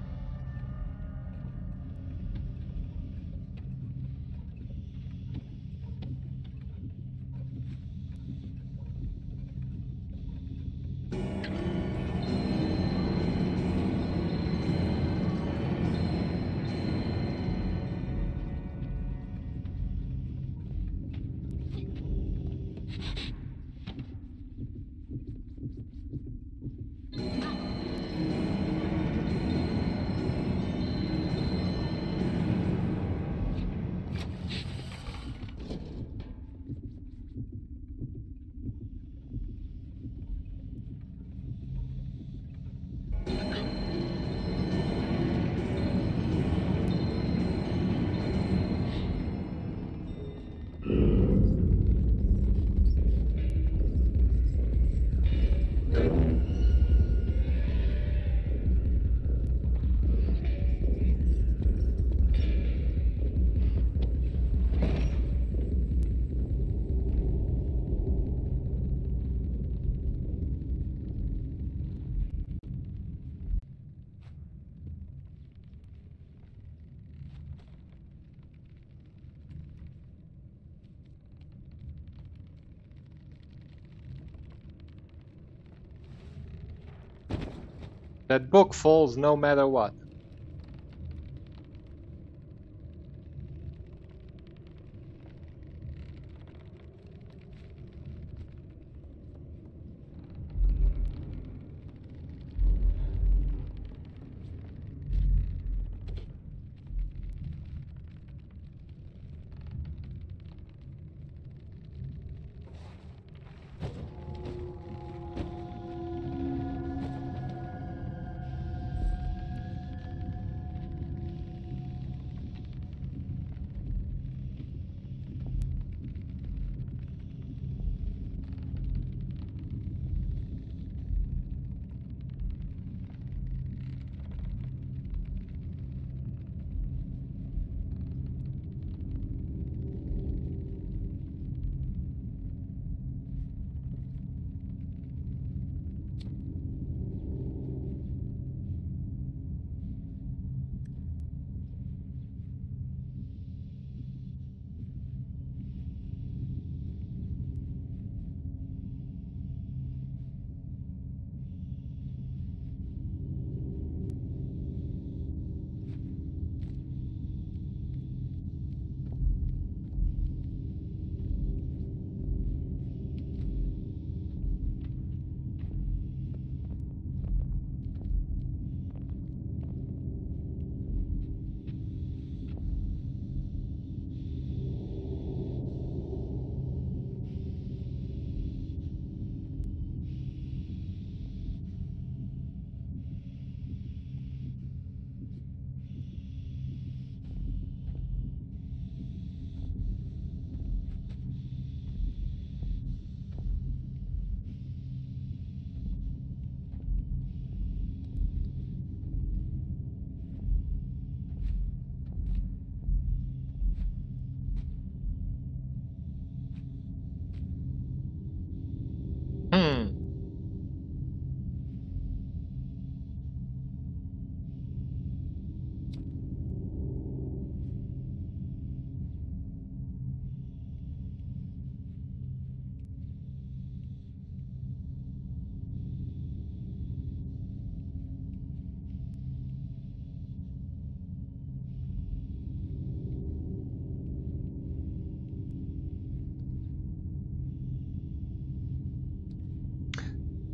That book falls no matter what.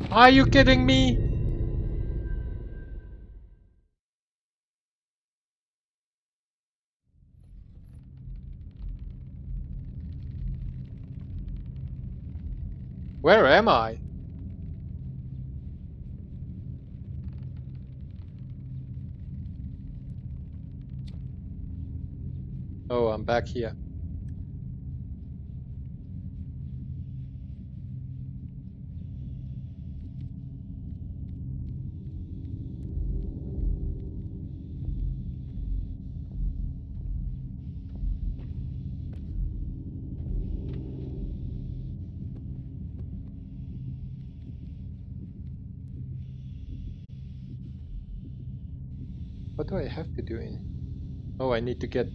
Are you kidding me? Where am I? Oh, I'm back here. What do I have to do in? Oh, I need to get...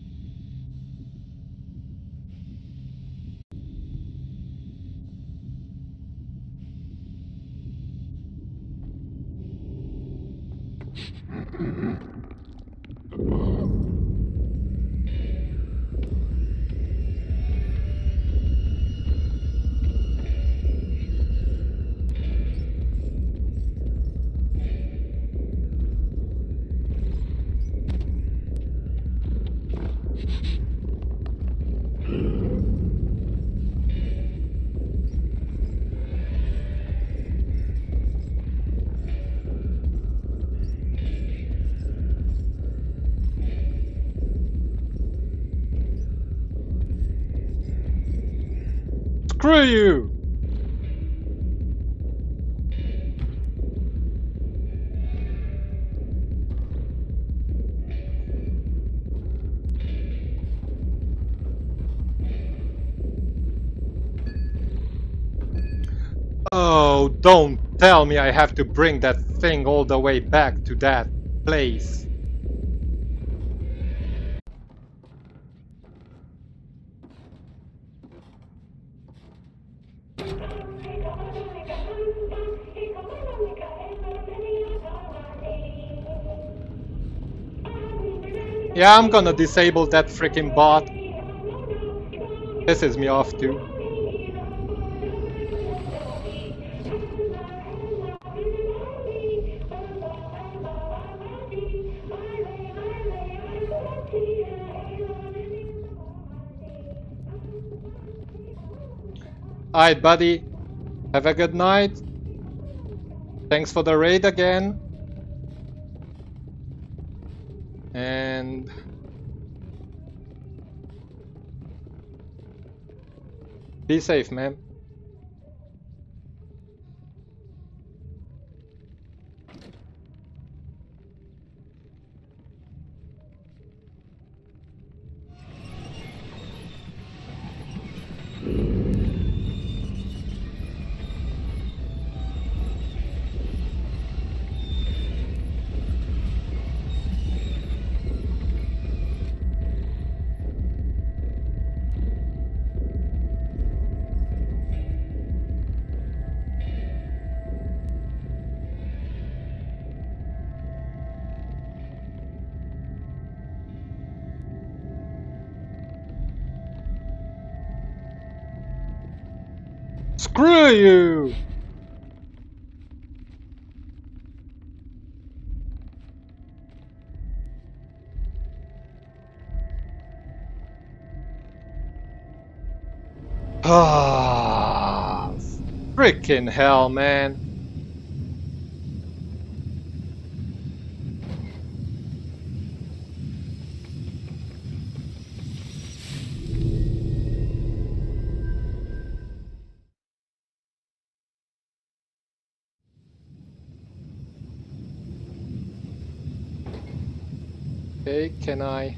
Screw you! Oh, don't tell me I have to bring that thing all the way back to that place. Yeah, I'm gonna disable that freaking bot. Pisses me off too. Alright, buddy. Have a good night. Thanks for the raid again. And... be safe, man. Screw you! Ah, freaking hell, man. Okay, can I...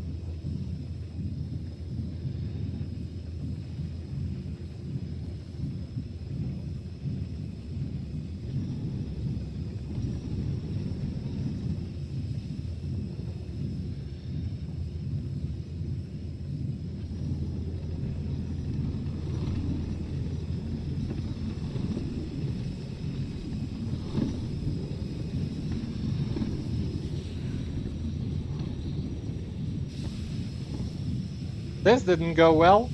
This didn't go well.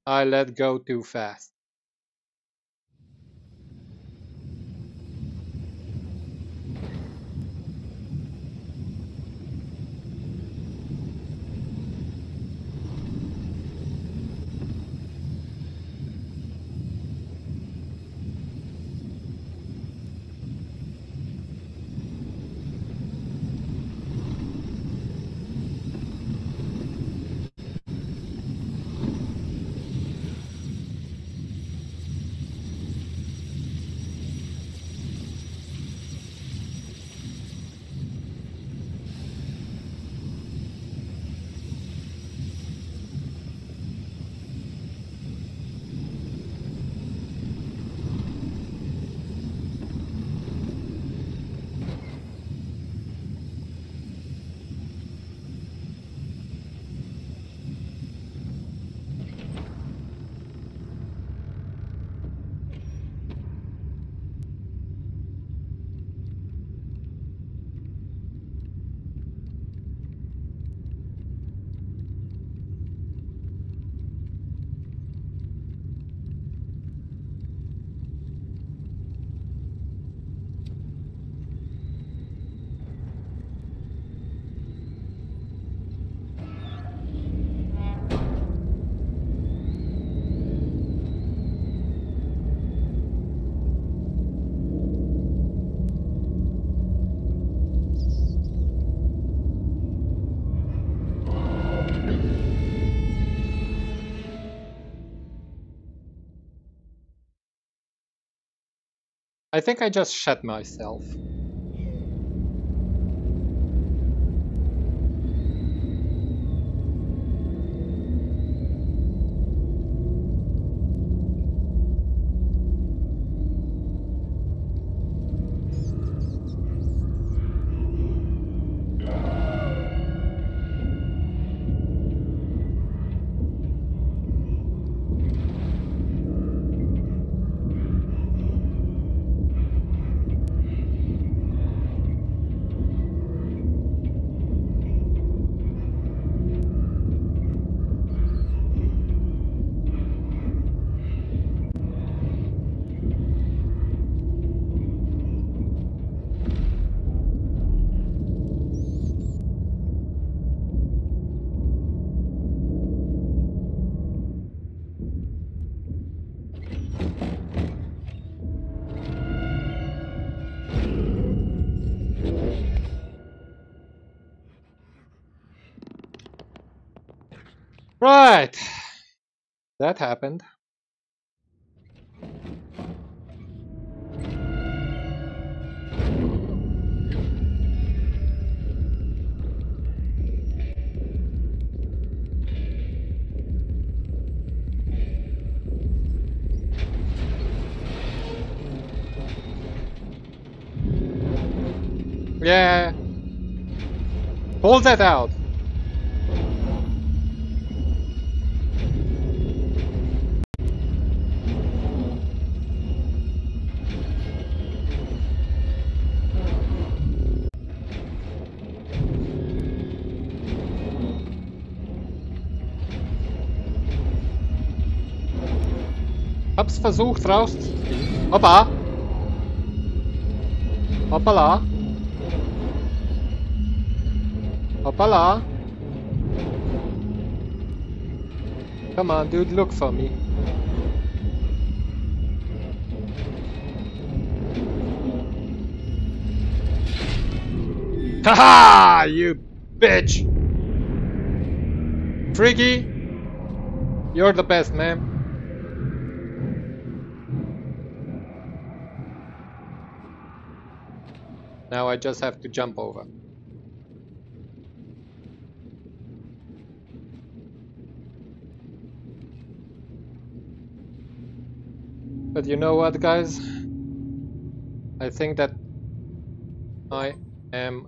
I let go too fast. I think I just shut myself. Right. That happened. Yeah. Pull that out. Hab's versucht rauszuziehen. Hoppa! Hoppala! Hoppala! Come on, dude, look for me. Haha! You bitch! Freaky! You're the best, man. Now I just have to jump over. But you know what, guys? I think that I am...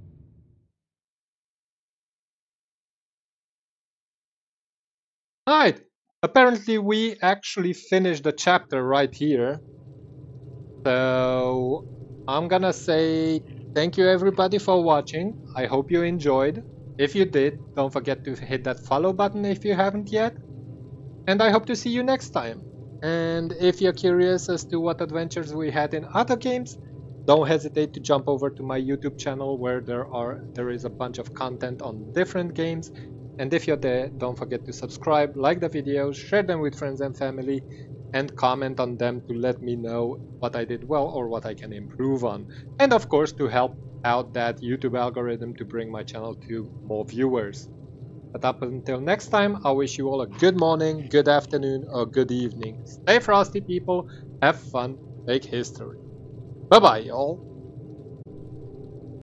Right! Apparently we actually finished the chapter right here. So I'm gonna say thank you everybody for watching. I hope you enjoyed. If you did, don't forget to hit that follow button if you haven't yet. And I hope to see you next time. And if you're curious as to what adventures we had in other games, don't hesitate to jump over to my YouTube channel where there are there is a bunch of content on different games. And if you're there, don't forget to subscribe, like the videos, share them with friends and family, and comment on them to let me know what I did well or what I can improve on. And of course, to help out that YouTube algorithm to bring my channel to more viewers. But up until next time, I wish you all a good morning, good afternoon, or good evening. Stay frosty, people. Have fun. Make history. Bye bye, y'all.